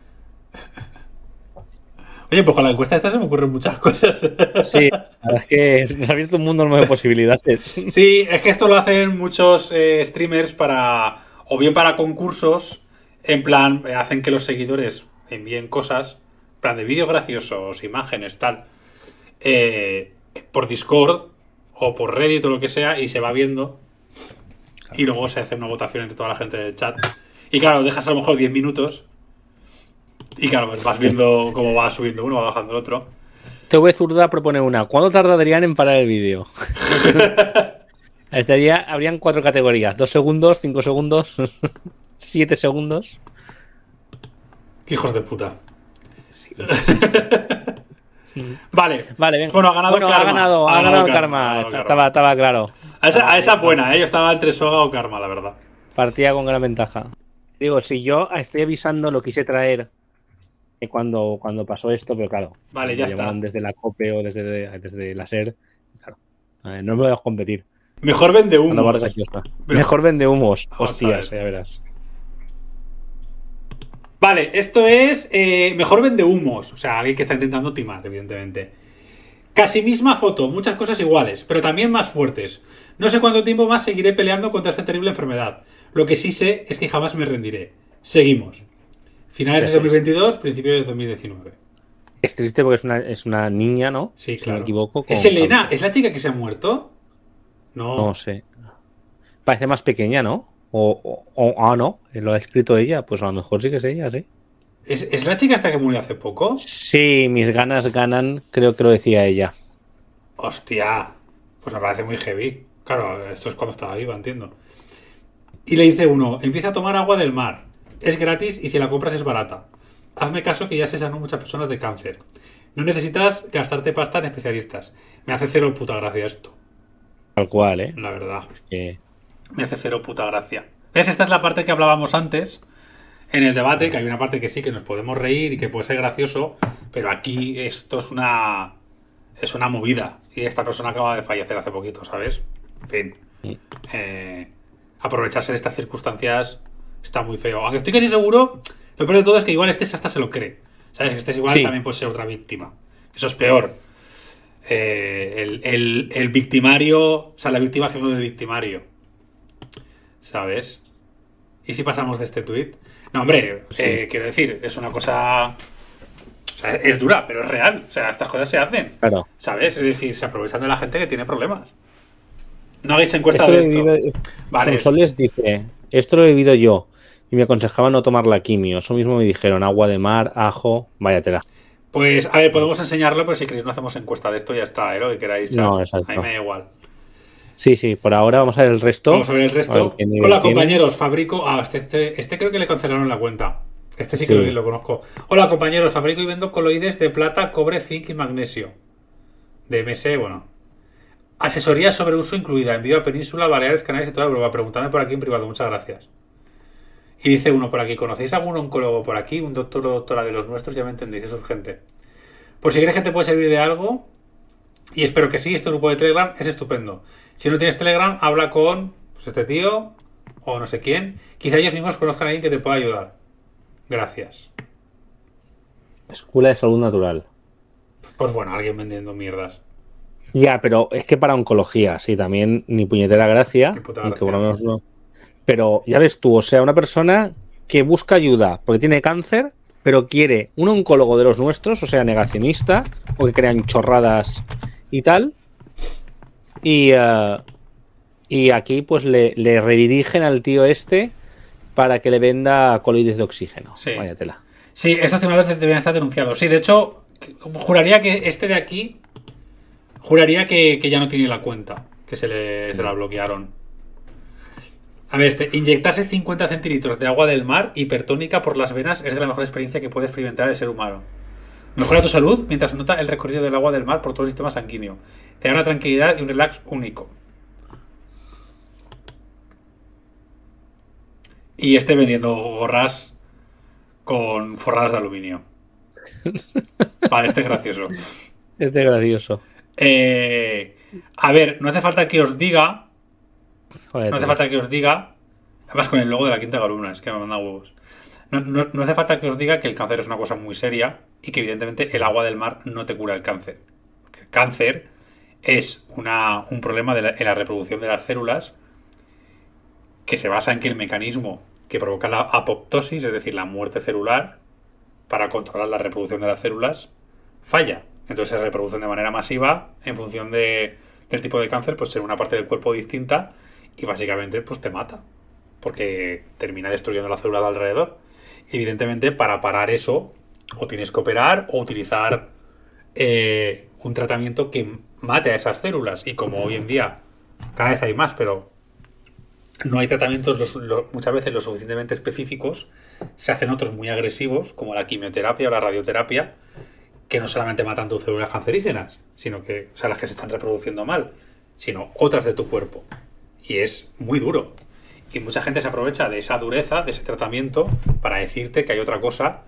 Oye, pues con la encuesta esta se me ocurren muchas cosas. Sí, la verdad es que me ha abierto un mundo nuevo de posibilidades. Sí, es que esto lo hacen muchos eh, streamers para... O bien para concursos, en plan, eh, hacen que los seguidores envíen cosas, en plan de vídeos graciosos, imágenes, tal, eh, por Discord o por Reddit o lo que sea, y se va viendo. Claro. Y luego se hace una votación entre toda la gente del chat. Y claro, dejas a lo mejor diez minutos... Y claro, pues vas viendo cómo va subiendo uno, va bajando el otro. T V Zurda propone una. ¿Cuánto tarda Adrián en parar el vídeo? Estaría, habrían cuatro categorías. Dos segundos, cinco segundos, siete segundos. Hijos de puta. Sí. Vale. Vale, venga. Bueno, ha ganado bueno, karma. Ha ganado, ha ha ganado ganado karma. karma. Estaba, estaba, estaba claro. A esa, a esa buena, ¿eh? Yo estaba entre soga o karma, la verdad. Partía con gran ventaja. Digo, si yo estoy avisando, lo quise traer cuando, cuando pasó esto, pero claro, Vale, ya me llamaron está. desde la COPE o desde, desde la SER, claro, eh, no me voy a competir. Mejor vende humos. Mejor, Mejor vende humos. Vamos Hostias, ya verás. Vale, esto es eh, mejor vende humos. O sea, alguien que está intentando timar, evidentemente. Casi misma foto, muchas cosas iguales, pero también más fuertes. No sé cuánto tiempo más seguiré peleando contra esta terrible enfermedad. Lo que sí sé es que jamás me rendiré. Seguimos. Finales de dos mil veintidós, principios de dos mil diecinueve. Es triste porque es una, es una niña, ¿no? Sí, si claro. no me equivoco. ¿Es Elena? ¿Es la chica que se ha muerto? No. No sé. Parece más pequeña, ¿no? O, o, o ah, no, lo ha escrito ella. Pues a lo mejor sí que es ella, sí. ¿Es, ¿Es la chica hasta que murió hace poco? Sí, mis ganas ganan, creo que lo decía ella. Hostia. Pues me parece muy heavy. Claro, esto es cuando estaba viva, entiendo. Y le dice uno, empieza a tomar agua del mar. Es gratis y si la compras es barata. Hazme caso que ya se sanó muchas personas de cáncer. No necesitas gastarte pasta en especialistas. Me hace cero puta gracia esto. Tal cual, ¿eh? La verdad. Es que... Me hace cero puta gracia. ¿Ves? Esta es la parte que hablábamos antes en el debate, que hay una parte que sí, que nos podemos reír y que puede ser gracioso, pero aquí esto es una... es una movida. Y esta persona acaba de fallecer hace poquito, ¿sabes? En fin. Eh, aprovecharse de estas circunstancias está muy feo. Aunque estoy casi seguro, lo peor de todo es que igual este hasta se lo cree. ¿Sabes? Que este igual sí. También puede ser otra víctima. Eso es peor. Eh, el, el, el victimario, o sea, la víctima haciendo de victimario. ¿Sabes? ¿Y si pasamos de este tuit? No, hombre, sí. eh, quiero decir, es una cosa... O sea, es dura, pero es real. O sea, estas cosas se hacen. Claro. ¿Sabes? Es decir, se aprovechan de la gente que tiene problemas. No hagáis encuesta de esto. Vivido, vale. Sonsoles dice, esto lo he vivido yo y me aconsejaban no tomar la quimio. Eso mismo me dijeron, agua de mar, ajo, váyatela. Pues, a ver, podemos enseñarlo, pero si queréis no hacemos encuesta de esto, ya está, ¿eh? Lo que queráis. Chat. No, exacto. A mí me da igual. Sí, sí, por ahora vamos a ver el resto. Vamos a ver el resto. Ver Hola, compañeros, fabrico... Ah, este, este, este creo que le cancelaron la cuenta. Este sí que sí. Lo, lo conozco. Hola, compañeros, fabrico y vendo coloides de plata, cobre, zinc y magnesio. De M S, bueno. Asesoría sobre uso incluida. Envío a Península, Baleares, Canarias y toda Europa. Preguntadme por aquí en privado. Muchas gracias. Y dice uno por aquí, ¿conocéis algún oncólogo por aquí? Un doctor o doctora de los nuestros, ya me entendéis, es urgente. Por si crees que te puede servir de algo, y espero que sí, este grupo de Telegram es estupendo. Si no tienes Telegram, habla con pues, este tío o no sé quién. Quizá ellos mismos conozcan a alguien que te pueda ayudar. Gracias. Escuela de Salud Natural. Pues bueno, alguien vendiendo mierdas. Ya, pero es que para oncología, sí, también ni puñetera gracia. Ni puta gracia. Menos, no. Pero ya ves tú, o sea, una persona que busca ayuda porque tiene cáncer, pero quiere un oncólogo de los nuestros, o sea, negacionista, o que crean chorradas y tal. Y, uh, y aquí pues le, le redirigen al tío este para que le venda coloides de oxígeno. Sí. Váyatela. Sí, estos timadores deberían estar denunciados. Sí, de hecho, juraría que este de aquí, juraría que, que ya no tiene la cuenta, que se, le, se la bloquearon. A ver, este, inyectarse cincuenta centilitros de agua del mar hipertónica por las venas es de la mejor experiencia que puede experimentar el ser humano. Mejora tu salud mientras nota el recorrido del agua del mar por todo el sistema sanguíneo. Te da una tranquilidad y un relax único. Y este vendiendo gorras con forradas de aluminio. Vale, este es gracioso. Este es gracioso. Eh, a ver, no hace falta que os diga... Joder, no hace falta que os diga... Además con el logo de la quinta columna, es que me manda huevos. No, no, no hace falta que os diga que el cáncer es una cosa muy seria y que evidentemente el agua del mar no te cura el cáncer. El cáncer es una, un problema de la, en la reproducción de las células que se basa en que el mecanismo que provoca la apoptosis, es decir, la muerte celular, para controlar la reproducción de las células, falla. Entonces se reproducen de manera masiva en función de, del tipo de cáncer, pues en una parte del cuerpo distinta y básicamente pues te mata. Porque termina destruyendo la célula de alrededor. Evidentemente, para parar eso, o tienes que operar o utilizar eh, un tratamiento que mate a esas células. Y como hoy en día cada vez hay más, pero no hay tratamientos los, los, muchas veces lo suficientemente específicos, se hacen otros muy agresivos, como la quimioterapia o la radioterapia, que no solamente matan tus células cancerígenas, sino que, o sea, las que se están reproduciendo mal, sino otras de tu cuerpo. Y es muy duro. Y mucha gente se aprovecha de esa dureza, de ese tratamiento, para decirte que hay otra cosa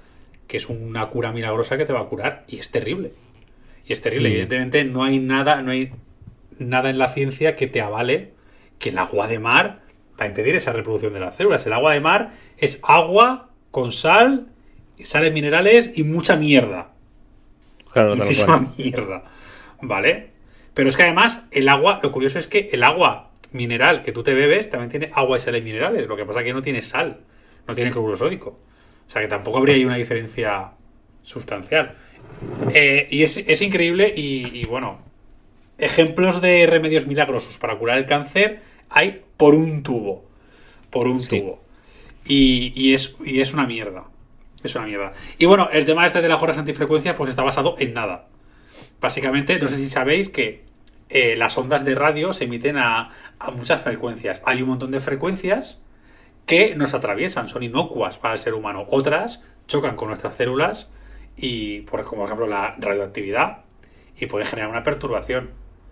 que es una cura milagrosa que te va a curar, y es terrible. Y es terrible. Mm. Evidentemente no hay nada, no hay nada en la ciencia que te avale que el agua de mar va a impedir esa reproducción de las células. El agua de mar es agua con sal, sales minerales y mucha mierda. Claro, Muchísima mierda. ¿Vale? Pero es que además el agua, lo curioso es que el agua mineral que tú te bebes también tiene agua y sales minerales. Lo que pasa es que no tiene sal, no tiene cloruro sódico. O sea que tampoco habría ahí una diferencia sustancial. Eh, y es, es increíble y, y bueno, ejemplos de remedios milagrosos para curar el cáncer hay por un tubo. Por un Sí. tubo. Y, y, es, y es una mierda. Es una mierda. Y bueno, el tema este de las horas antifrecuencias pues está basado en nada. Básicamente, no sé si sabéis que eh, las ondas de radio se emiten a, a muchas frecuencias. Hay un montón de frecuencias que nos atraviesan, son inocuas para el ser humano. Otras chocan con nuestras células y, por, como por ejemplo la radioactividad, y puede generar una perturbación.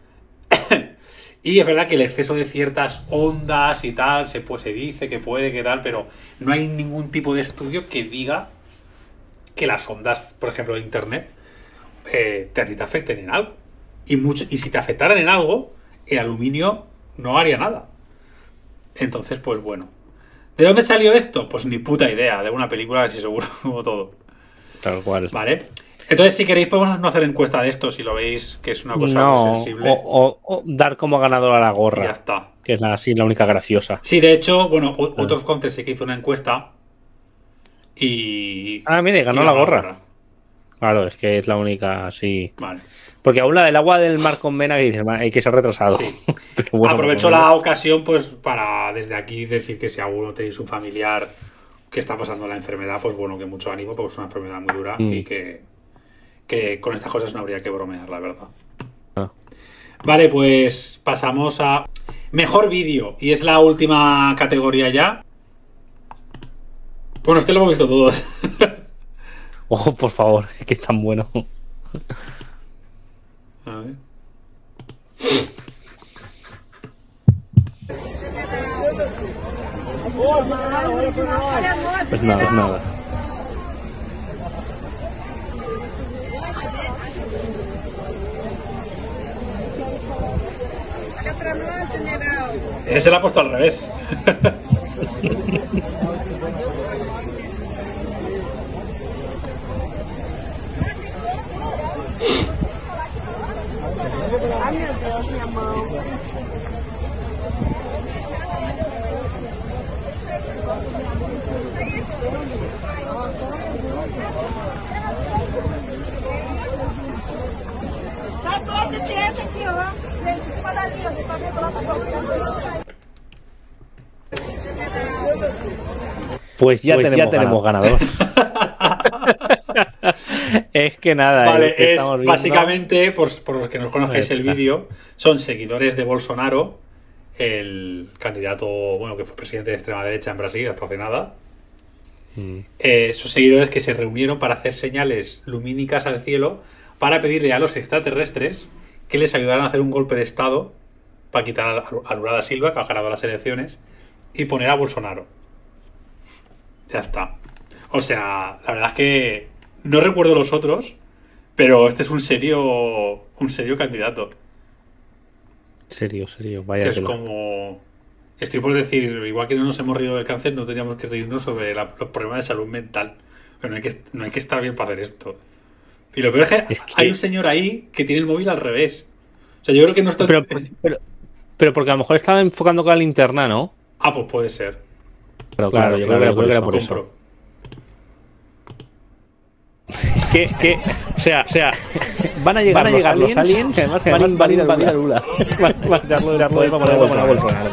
Y es verdad que el exceso de ciertas ondas y tal se, pues, se dice que puede, que tal, pero no hay ningún tipo de estudio que diga que las ondas, por ejemplo, de internet, eh, te, a ti te afecten en algo. Y, mucho, y si te afectaran en algo, el aluminio no haría nada. Entonces, pues bueno. ¿De dónde salió esto? Pues ni puta idea. De una película, así seguro, como todo. Tal cual. Vale. Entonces, si queréis, podemos no hacer encuesta de esto, si lo veis, que es una cosa No, muy sensible. o, o- o dar como ganador a la Y gorra, ya está. que es la, así la única graciosa. Sí, de hecho, bueno, Out of Context sí que hizo una encuesta y... Ah, mire, ganó y la gorra. Claro, es que es la única, sí. Vale. Porque aún la del agua del mar con Mena que dices, hay que ser retrasado. Sí. Pero bueno, Aprovecho bueno, la ocasión pues para desde aquí decir que si alguno tenéis un familiar que está pasando la enfermedad, pues bueno, que mucho ánimo, porque es una enfermedad muy dura Mm. y que, que con estas cosas no habría que bromear, la verdad. Ah. Vale, pues pasamos a mejor vídeo, y es la última categoría ya. Bueno, este lo hemos visto todos. Ojo, por favor, es que es tan bueno. A ver. Pues nada, pues nada. Ese se lo ha puesto al revés. Ai, meu Deus, minha mão. Tá todo esse esse aqui, ó. Vem de cima da linha, você tá vendo lá, tá colocando. Pues ya Pues tenemos, ya tenemos ganador. Es que nada. Vale, es, que es estamos viendo- básicamente, por, por los que no conocéis Ahí el está. vídeo, son seguidores de Bolsonaro, el candidato, bueno, que fue presidente de extrema derecha en Brasil hasta hace nada. Mm. Eh, son seguidores que se reunieron para hacer señales lumínicas al cielo para pedirle a los extraterrestres que les ayudaran a hacer un golpe de estado para quitar a, a Lula da Silva, que ha ganado las elecciones, y poner a Bolsonaro. Ya está. O sea, la verdad es que no recuerdo los otros, pero este es un serio un serio candidato. Serio, serio, Que vaya es tela. como... Estoy por decir, igual que no nos hemos reído del cáncer, no teníamos que reírnos sobre la- los problemas de salud mental. Pero no hay, que, no hay que estar bien para hacer esto. Y lo peor es que, Es que- hay un señor ahí que tiene el móvil al revés. O sea, yo creo que no está... Pero, pero, pero porque a lo mejor estaba enfocando con la linterna, ¿no? Ah, pues puede ser. Claro, claro, yo creo que era por eso. Lo compro. Que, que, o sea, o sea, van a llegar, Van a llegar los los aliens, aliens, que además que van a van a invadir invadir a a Lula. Van van a quitarlo de la poder para poner a Bolsonaro.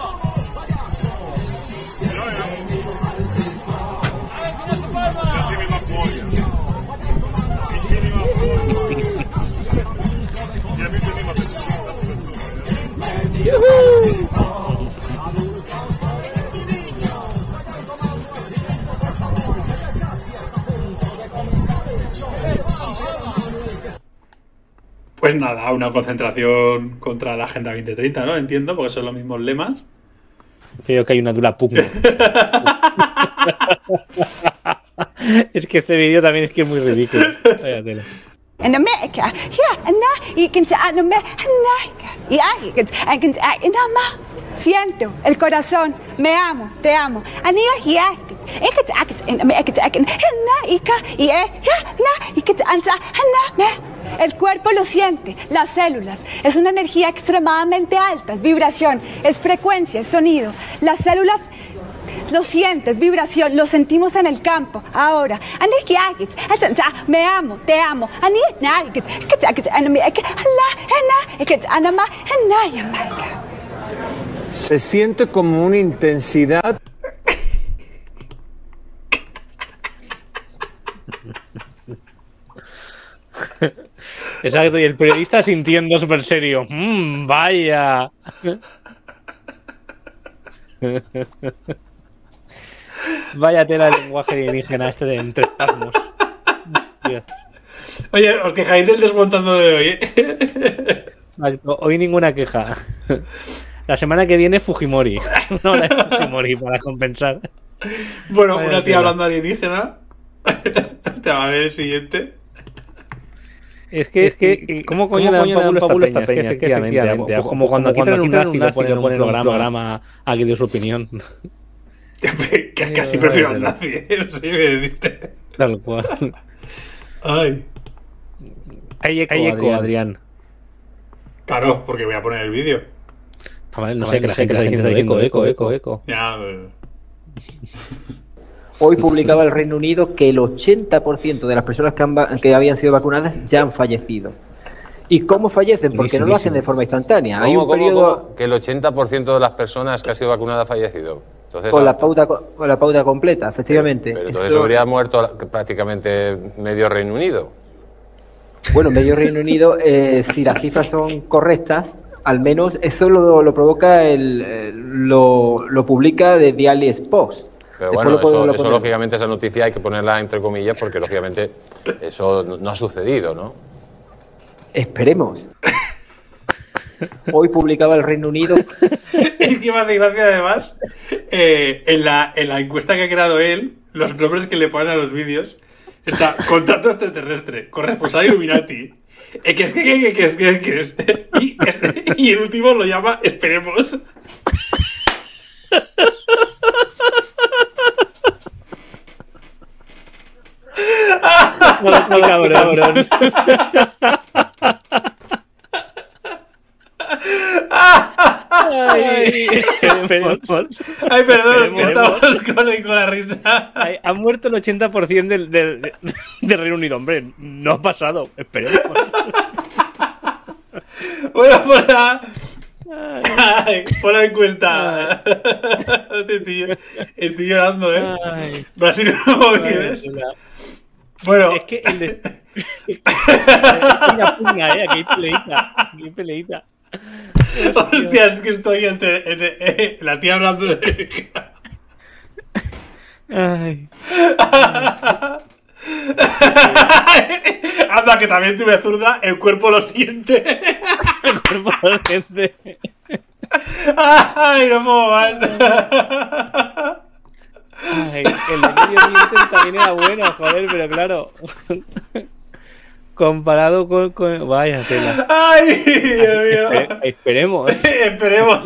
Pues nada, una concentración contra la Agenda veinte treinta, ¿no? Entiendo, porque son los mismos lemas. Creo que hay una dura pugna. Es que este vídeo también es que es muy ridículo. Vaya tela. En América, ya, Ana, y que en América, y ahí, que en América, siento el corazón, me amo, te amo. Ani, ya, en América, en América, y ya, y que el cuerpo lo siente, las células, es una energía extremadamente alta, es vibración, es frecuencia, es sonido. Las células lo sientes, vibración, lo sentimos en el campo. Ahora, me amo, te amo. Se siente como una intensidad. Exacto, y el periodista sintiendo súper serio. Mmm, vaya. Vaya tela el lenguaje alienígena este de entre espasmos. Hostia. Oye, os quejáis del desmontando de hoy, ¿eh? Hoy ninguna queja. La semana que viene Fujimori. Una hora de Fujimori para compensar. Bueno, Vaya una tía tela. hablando alienígena. Te va a ver el siguiente. Es que, es que, ¿cómo coño le dan pábulo a esta peña? Efectivamente, pues como cuando aquí traen un nazi y lo ponen en un programa aquí de su opinión. Que casi prefiero al nazi, ¿eh? No sé qué decirte. Tal cual. Ay. Hay eco, Hay eco Adrián. Claro, porque voy a poner el vídeo. Ah, vale, no sé, que la gente está diciendo eco, eco, eco, eco. Ya, pero... Hoy publicaba el Reino Unido que el ochenta por ciento de las personas que, han va- que habían sido vacunadas ya han fallecido. ¿Y cómo fallecen? Porque no lo hacen de forma instantánea. Hay ¿Cómo, un cómo, periodo cómo? Que el ochenta por ciento de las personas que ha sido vacunada ha fallecido. Entonces, con ah, la pauta co- con la pauta completa, efectivamente. Pero entonces Eso- habría muerto la- prácticamente medio Reino Unido. Bueno, medio Reino Unido, eh, si las cifras son correctas, al menos eso lo, lo provoca, el, el- lo, lo publica The Daily Post. Pero Eso bueno, lo puedo- eso, lo eso puedo- lógicamente esa noticia hay que ponerla entre comillas porque lógicamente eso no, no ha sucedido, ¿no? Esperemos. Hoy publicaba el Reino Unido. Es que me hace gracia además, eh, en, la, en la encuesta que ha creado él, los nombres que le ponen a los vídeos, está contacto extraterrestre, corresponsal Illuminati, eh, que es que, que, que, que, es, que es, y, es, y el último lo llama Esperemos. No, no, cabrón, cabrón. Ay, esperemos. Ay, perdón, que Esperemos. estamos con, con la risa. Ay, ha muerto el ochenta por ciento del, del, del Reino Unido, hombre. No ha pasado. Esperemos. Voy a poner la, ay, pon la encuesta. Estoy, estoy llorando, ¿eh? Ay. Brasil no vives. Bueno, Es que el de... Hay una pugna, ¿eh? Aquí hay peleita. Aquí hay peleita. hostia, es que estoy entre, entre eh, la tía hablando de... Ay. Anda, que también tuve zurda, el cuerpo lo siente. El cuerpo de la gente. Ay, no puedo más. Ay, el de Medio Oriente también era bueno, joder, pero claro. Comparado con, con... Vaya tela. Ay, Dios mío. Espe- esperemos. ¿eh? Esperemos.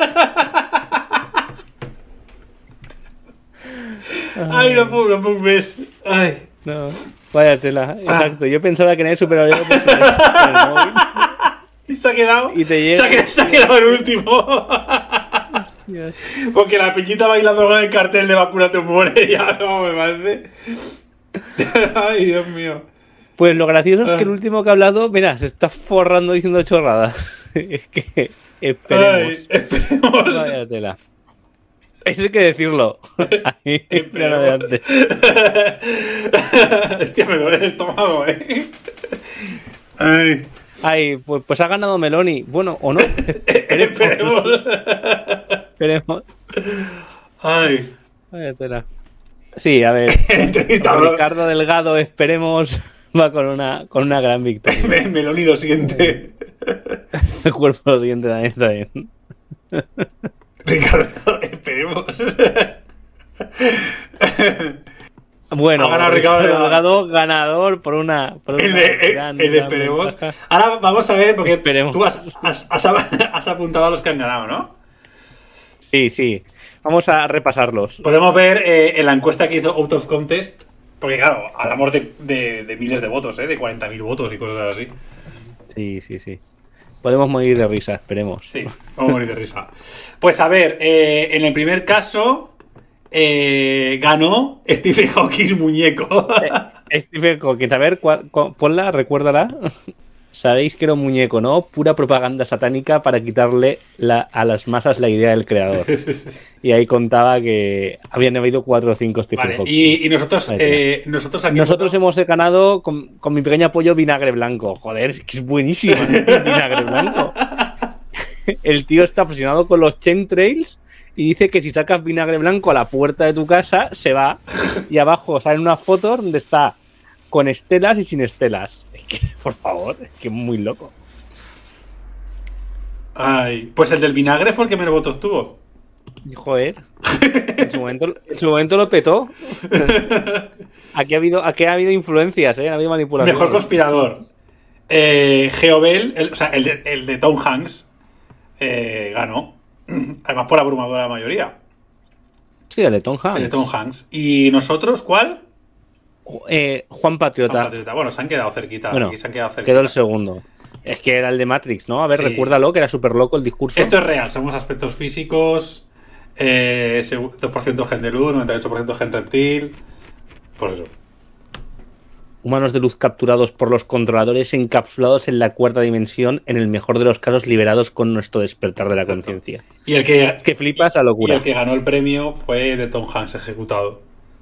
Ay, no puedo, no puedo más. Ay. No, vaya tela. Exacto. Yo pensaba que nadie superaba el móvil. Y se ha quedado. Y te se, ha llega. quedado se ha quedado el último. Dios. Porque la peñita bailando con el cartel de vacúnate o muere. Ya no me parece. Ay, Dios mío. Pues lo gracioso es que el último que ha hablado, mira, se está forrando diciendo chorradas. Es que esperemos. Ay, esperemos. Vaya tela. Eso hay que decirlo. Ahí, en adelante. Hostia, me duele el estómago, eh. Ay. Ay, pues, pues ha ganado Meloni. Bueno, o no. Esperemos. Esperemos. Esperemos. Ay. Vaya tela. Sí, a ver. Entrevistador. Ricardo Delgado, esperemos, va con una, con una gran victoria. Me- Meloni lo siente. El cuerpo lo siguiente también está bien. Ricardo, esperemos. Bueno, Ha ganado Ricardo Delgado. Delgado, ganador por una. Por una El de, gran, el de gran esperemos. ventaja. Ahora vamos a ver, porque Esperemos. tú has, has, has, has apuntado a los que han ganado, ¿no? Sí, sí. Vamos a repasarlos. Podemos ver eh, en la encuesta que hizo Out of Contest, porque claro, hablamos de, de, de miles de votos, ¿eh? De cuarenta mil votos y cosas así. Sí, sí, sí. Podemos morir de risa, esperemos. Sí, vamos a morir de risa. Pues a ver, eh, en el primer caso eh, ganó Stephen Hawking muñeco. Eh, Stephen Hawking, a ver, cuál- cuál- ponla, recuérdala. Sabéis que era un muñeco, ¿no? Pura propaganda satánica para quitarle la- a las masas la idea del creador. Y ahí contaba que habían habido cuatro o cinco Stephen Vale, Hawking. y, y nosotros, Ahí está. eh, nosotros aquí Nosotros votamos- hemos ganado con, con mi pequeño apoyo vinagre blanco. Joder, es que es buenísimo el vinagre blanco. El tío está obsesionado con los chemtrails y dice que si sacas vinagre blanco a la puerta de tu casa, se va. Y abajo salen unas fotos donde está con estelas y sin estelas. Es que, por favor, es que es muy loco. Ay, pues el del vinagre fue el que menos votos tuvo. Y, Joder, en su momento, en su momento lo petó. Aquí ha habido, aquí ha habido influencias, ¿eh? Ha habido manipulación. Mejor conspirador. Eh, Geobel, el, o sea, el de, el de Tom Hanks, eh, ganó. Además por abrumadora mayoría. Sí, el de Tom Hanks. El de Tom Hanks. ¿Y nosotros cuál? Eh, Juan Patriota. Juan Patriota. Bueno, se han quedado cerquita. Bueno, Aquí se han quedado cerquita. quedó el segundo. Es que era el de Matrix, ¿no? A ver, Sí. recuérdalo, que era súper loco el discurso. Esto es real. Somos aspectos físicos. Eh, dos por ciento gen de luz, noventa y ocho por ciento gen reptil. Pues eso. Humanos de luz capturados por los controladores encapsulados en la cuarta dimensión, en el mejor de los casos liberados con nuestro despertar de la conciencia. Y el que, Es que flipas la y locura. el que ganó el premio fue de Tom Hanks ejecutado.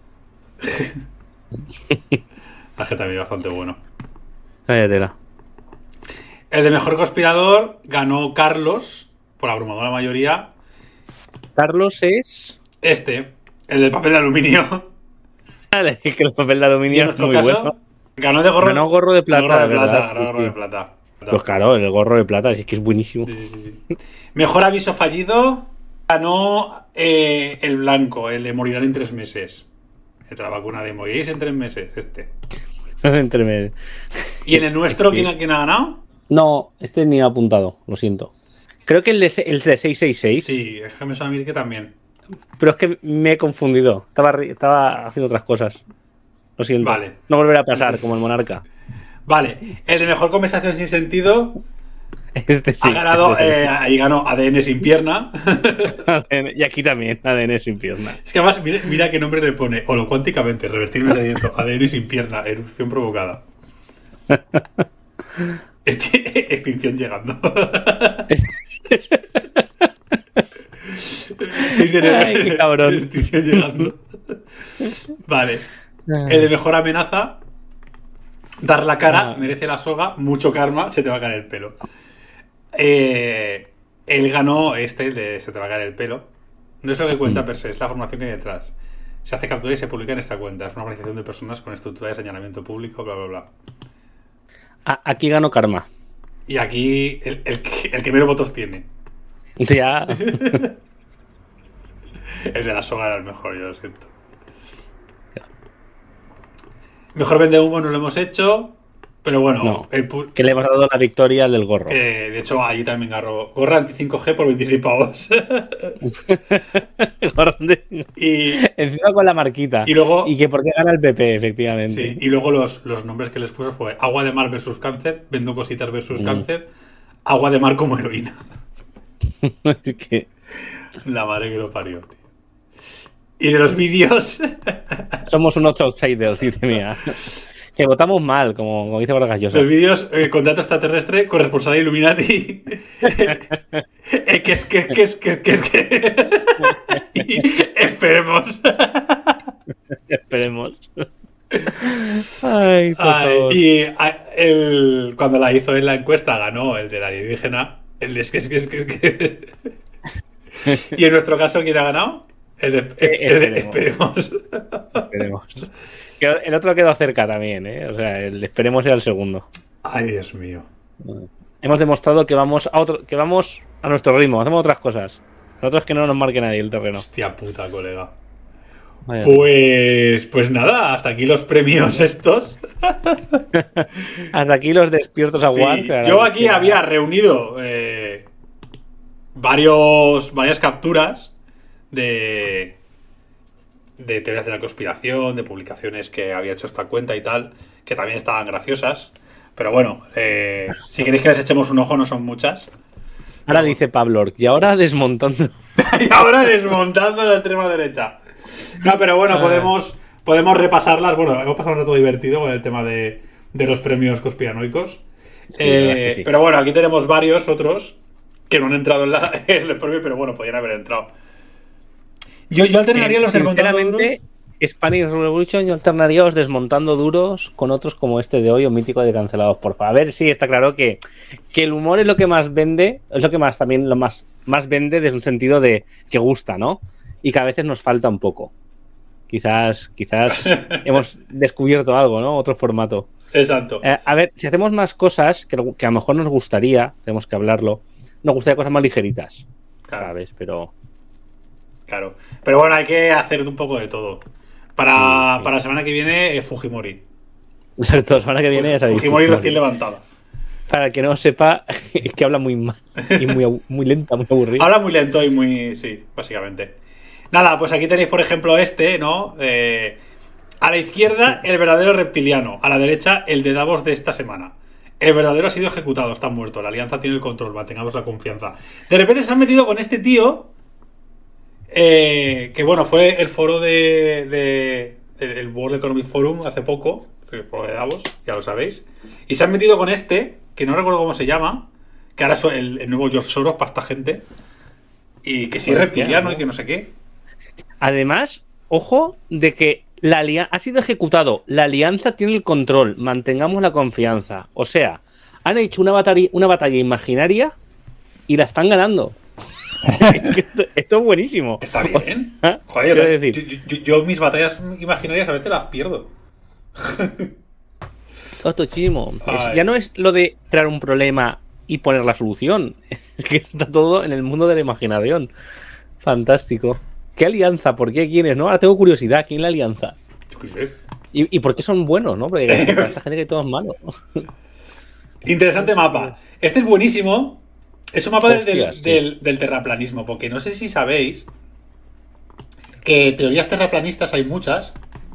La que también bastante bueno. Vaya tela. El de mejor conspirador ganó Carlos, por abrumadora mayoría. Carlos es... Este, el del papel de aluminio. Vale, que el papel de Y en aluminio es nuestro muy caso, bueno. ganó de gorro, Ganó gorro de plata, gorro de de verdad, plata, sí, ganó gorro sí. de plata. Pues claro, el gorro de plata, es que es buenísimo. Sí, sí, sí. Mejor aviso fallido ganó eh, el blanco, el de morirán en tres meses. El de la vacuna de moriréis en tres meses, este. Entre medio. ¿Y en el nuestro Sí. quién, ha- quién ha ganado? No, este ni ha apuntado, lo siento. Creo que el de, se- el de seiscientos sesenta y seis. Sí, es que me suena a mí que también. Pero es que me he confundido. Estaba, ri- estaba haciendo otras cosas. Lo siento. Vale. No volverá a pasar como el monarca. Vale, el de mejor conversación sin sentido Este sí. ha ganado, este sí. eh, ahí ganó A D N sin pierna. A D N, y aquí también, A D N sin pierna. Es que además, mira, mira qué nombre le pone. Holocuánticamente, revertir medio A D N sin pierna, erupción provocada. Esti- extinción llegando. seis de enero. Ay, qué cabrón. Extinción llegando. Vale. El de mejor amenaza. Dar la cara, Ah. merece la soga, mucho karma, se te va a caer el pelo. Eh, él ganó este, el de se te va a caer el pelo. No es lo que cuenta per se, es la formación que hay detrás. Se hace captura y se publica en esta cuenta. Es una organización de personas con estructura de señalamiento público, bla, bla, bla. A- aquí ganó Karma. Y aquí el, el que, el que menos votos tiene. Ya. El de la soga era el mejor, yo lo siento. Mejor vende humo no lo hemos hecho, pero bueno, No. el pu- Que le hemos dado la victoria al del gorro. eh, de hecho allí también agarró gorra anti cinco G por veintiséis pavos. Gorro de- y, Encima con la marquita. Y luego- Y que por qué gana el P P, efectivamente. sí, y luego los, los nombres que les puso fue agua de mar versus cáncer, vendo cositas versus Mm. cáncer, agua de mar como heroína. Es que La madre que lo parió, tío. Y de los vídeos, somos unos outsiders, dice mía. Que votamos mal, como, como dice Vargas Llosa. los vídeos, eh, contrato extraterrestre, corresponsal Illuminati. Eh, que es que, que es que, que, es que. Y esperemos. Esperemos. Ay, por Ay, favor. y a- el, cuando la hizo en la encuesta ganó el de la alienígena. El de es que es que es que. Es que. Y en nuestro caso, ¿quién ha ganado? El de, el de esperemos. esperemos. Esperemos. Quedó- El otro quedó cerca también, ¿eh? O sea, el esperemos era el segundo. Ay, Dios mío. Hemos demostrado que vamos a otro, que vamos a nuestro ritmo, hacemos otras cosas. Nosotros que no nos marque nadie el terreno. Hostia puta, colega. Vaya. Pues, pues nada, hasta aquí los premios estos. Hasta aquí los despiertos a Sí, War. Claro, yo aquí que- había reunido eh, varios, varias capturas de, de teorías de la conspiración, de publicaciones que había hecho esta cuenta y tal, que también estaban graciosas. Pero bueno, eh, si queréis que les echemos un ojo, no son muchas. Ahora dice Pablo, y ahora desmontando. Y ahora desmontando la extrema derecha. No, pero bueno, podemos, podemos repasarlas. Bueno, hemos pasado un rato divertido con el tema de, de los premios conspiranoicos. Sí, Eh, la verdad es que sí. Pero bueno, aquí tenemos varios otros que no han entrado en, la, en el premio, pero bueno, podrían haber entrado. Yo, yo alternaría Eh, los desmontando sinceramente, duros. Spanish Revolution, yo alternaría los desmontando duros con otros como este de hoy o mítico de cancelados, por favor. A ver, sí, está claro que, que el humor es lo que más vende, es lo que más también lo más, más vende desde un sentido de que gusta, ¿no? Y que a veces nos falta un poco. Quizás, quizás hemos descubierto algo, ¿no? Otro formato. Exacto. Eh, a ver, si hacemos más cosas que, que a lo mejor nos gustaría, tenemos que hablarlo, nos gustaría cosas más ligeritas, Claro. ¿sabes? Pero Claro. Pero bueno, hay que hacer un poco de todo. Para, Sí, sí. para la semana que viene, eh, Fujimori. exacto, la semana que viene ya sabéis. Fujimori recién levantada. Para el que no sepa, es que habla muy mal y muy, abu- muy lenta, muy aburrida. Habla muy lento y muy... Sí, básicamente. Nada, pues aquí tenéis, por ejemplo, este, ¿no? Eh, a la izquierda, el verdadero reptiliano. A la derecha, el de Davos de esta semana. El verdadero ha sido ejecutado, está muerto. La alianza tiene el control, mantengamos la confianza. De repente se han metido con este tío... Eh, que bueno, fue el foro de, de, de- el World Economic Forum hace poco, el foro de Davos, ya lo sabéis, y se han metido con este, que no recuerdo cómo se llama, que ahora es el, el nuevo George Soros para esta gente, y que sí es Joder, reptiliano tío, y que no sé qué. Además, ojo, de que la alia- ha sido ejecutado, la alianza tiene el control, mantengamos la confianza. O sea, han hecho una batalla, una batalla imaginaria y la están ganando. Es que esto, esto es buenísimo. Está bien. ¿Ah? Joder, yo, Quiero yo- decir, yo- yo mis batallas imaginarias a veces las pierdo. tochismo. Es- Ay. ya no es lo de crear un problema y poner la solución. Es que está todo en el mundo de la imaginación. Fantástico. ¿Qué alianza? ¿Por qué? ¿Quiénes? ¿No? Ahora tengo curiosidad. ¿Quién es la alianza? Yo qué sé. ¿Y, y por qué son buenos? ¿No? Porque para esta gente que todo es malo. Interesante mapa. Este es buenísimo. Es un mapa del- del, Hostias, tío. del- del terraplanismo, porque no sé si sabéis que teorías terraplanistas hay muchas.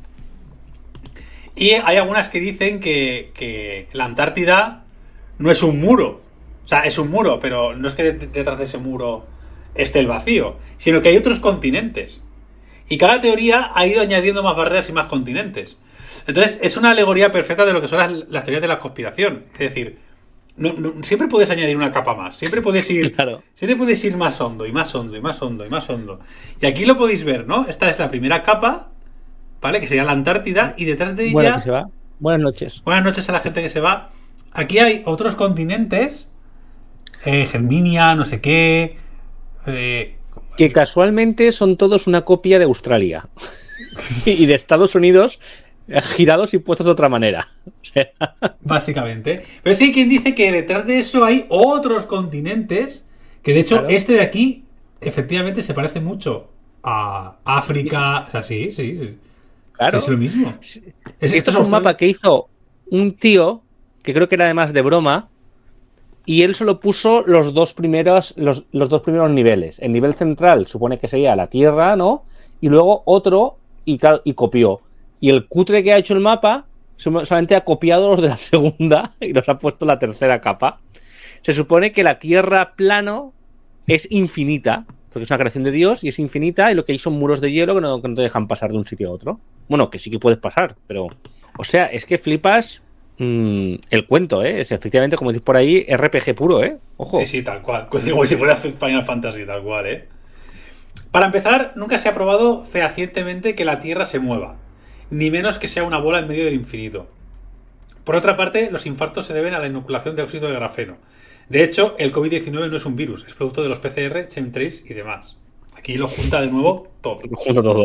Y hay algunas que dicen que, que la Antártida no es un muro. O sea, es un muro, pero no es que de- detrás de ese muro esté el vacío, sino que hay otros continentes. Y cada teoría ha ido añadiendo más barreras y más continentes. Entonces, es una alegoría perfecta de lo que son las, las teorías de la conspiración. Es decir, no- no- siempre puedes añadir una capa más. Siempre puedes ir. Claro. Siempre puedes ir más hondo y más hondo y más hondo y más hondo. Y aquí lo podéis ver, ¿no? Esta es la primera capa, ¿vale? Que sería la Antártida. Y detrás de ella. Bueno, que se va. Buenas noches. Buenas noches a la gente que se va. Aquí hay otros continentes. Eh, Germinia, no sé qué. Eh, Que casualmente son todos una copia de Australia. Y de Estados Unidos eh, girados y puestos de otra manera. O sea, básicamente. Pero sí hay quien dice que detrás de eso hay otros continentes. Que de hecho, Claro. este de aquí, efectivamente, se parece mucho a África. O sea, sí, sí, sí. claro. Sí, es lo mismo. Es- Esto es un mapa que hizo un tío que creo que era además de broma. Y él solo puso los dos primeros, los, los dos primeros niveles. El nivel central supone que sería la Tierra, ¿no? Y luego otro, y claro, y copió. Y el cutre que ha hecho el mapa som- solamente ha copiado los de la segunda y los ha puesto en la tercera capa. Se supone que la Tierra plano es infinita, porque es una creación de Dios y es infinita, y lo que hay son muros de hielo que no, que no te dejan pasar de un sitio a otro. Bueno, que sí que puedes pasar, pero... O sea, es que flipas mm, el cuento, ¿eh? Es efectivamente, como decís por ahí, R P G puro, ¿eh? Ojo. Sí, sí, tal cual. Como si fuera Final Fantasy, tal cual, ¿eh? Para empezar, nunca se ha probado fehacientemente que la Tierra se mueva, ni menos que sea una bola en medio del infinito. Por otra parte, los infartos se deben a la inoculación de óxido de grafeno. De hecho, el COVID diecinueve no es un virus, es producto de los P C R, chemtrails y demás. Aquí lo junta de nuevo todo. Junto todo.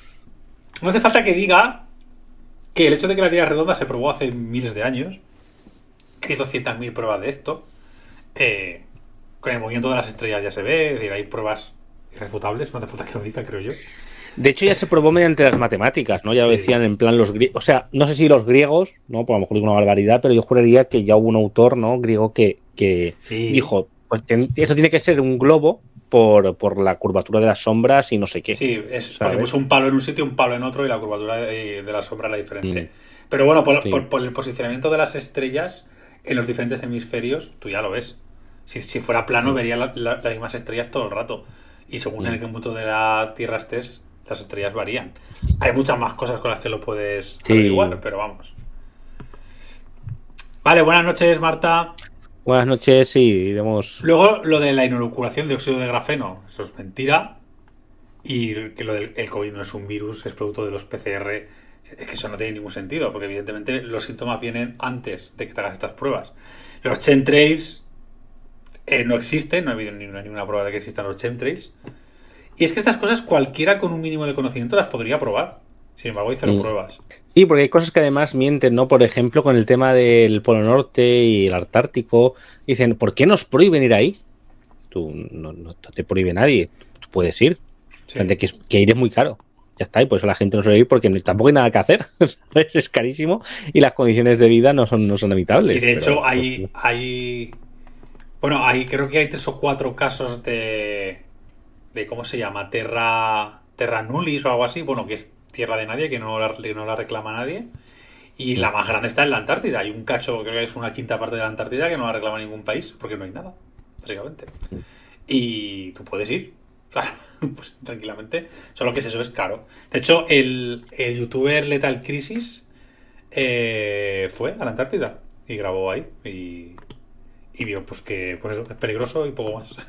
No hace falta que diga que el hecho de que la Tierra es redonda se probó hace miles de años, que hay doscientas mil pruebas de esto, eh, con el movimiento de las estrellas ya se ve, es decir, hay pruebas irrefutables, no hace falta que lo diga, creo yo. De hecho, ya se probó mediante las matemáticas, ¿no? Ya lo decían en plan los griegos. O sea, no sé si los griegos, ¿no? Por a lo mejor digo una barbaridad, pero yo juraría que ya hubo un autor, ¿no? Griego que, que Sí. dijo, pues ten- eso tiene que ser un globo por, por la curvatura de las sombras y no sé qué. Sí, es ¿sabes? porque puso un palo en un sitio, un palo en otro y la curvatura de, de la sombra era diferente. Mm. Pero bueno, por, Sí. por- por el posicionamiento de las estrellas en los diferentes hemisferios, tú ya lo ves. Si, si fuera plano, Mm. vería la- la- las mismas estrellas todo el rato. Y según Mm. en qué punto de la Tierra estés, las estrellas varían. Hay muchas más cosas con las que lo puedes Sí. averiguar, pero vamos. Vale, buenas noches, Marta. Buenas noches, sí, iremos. Luego, lo de la inoculación de óxido de grafeno, eso es mentira. Y que lo del el COVID no es un virus, es producto de los P C R. Es que eso no tiene ningún sentido, porque evidentemente los síntomas vienen antes de que te hagas estas pruebas. Los chemtrails eh, no existen, no ha habido ni- no hay ninguna prueba de que existan los chemtrails. Y es que estas cosas cualquiera con un mínimo de conocimiento las podría probar. Sin embargo, hay cero Mm. pruebas. Sí, porque hay cosas que además mienten, ¿no? Por ejemplo, con el tema del Polo Norte y el Antártico. Dicen, ¿por qué nos prohíben ir ahí? Tú no, no te prohíbe nadie. Tú puedes ir. Sí. De que, que ir es muy caro. Ya está, y por eso la gente no suele ir porque tampoco hay nada que hacer. ¿Sabes? Es carísimo y las condiciones de vida no son, no son habitables. Sí, de hecho, pero- hay, hay. Bueno, hay, creo que hay tres o cuatro casos de. de ¿cómo se llama? Terra. Terra Nullis o algo así. Bueno, que es tierra de nadie, que no la, que no la reclama nadie. Y la más grande está en la Antártida. Hay un cacho, creo que es una quinta parte de la Antártida, que no la reclama ningún país, porque no hay nada, básicamente. Y tú puedes ir. Claro, pues tranquilamente. Solo que eso es caro. De hecho, el, el youtuber Lethal Crisis eh, fue a la Antártida y grabó ahí. Y, y vio pues que pues eso, es peligroso y poco más.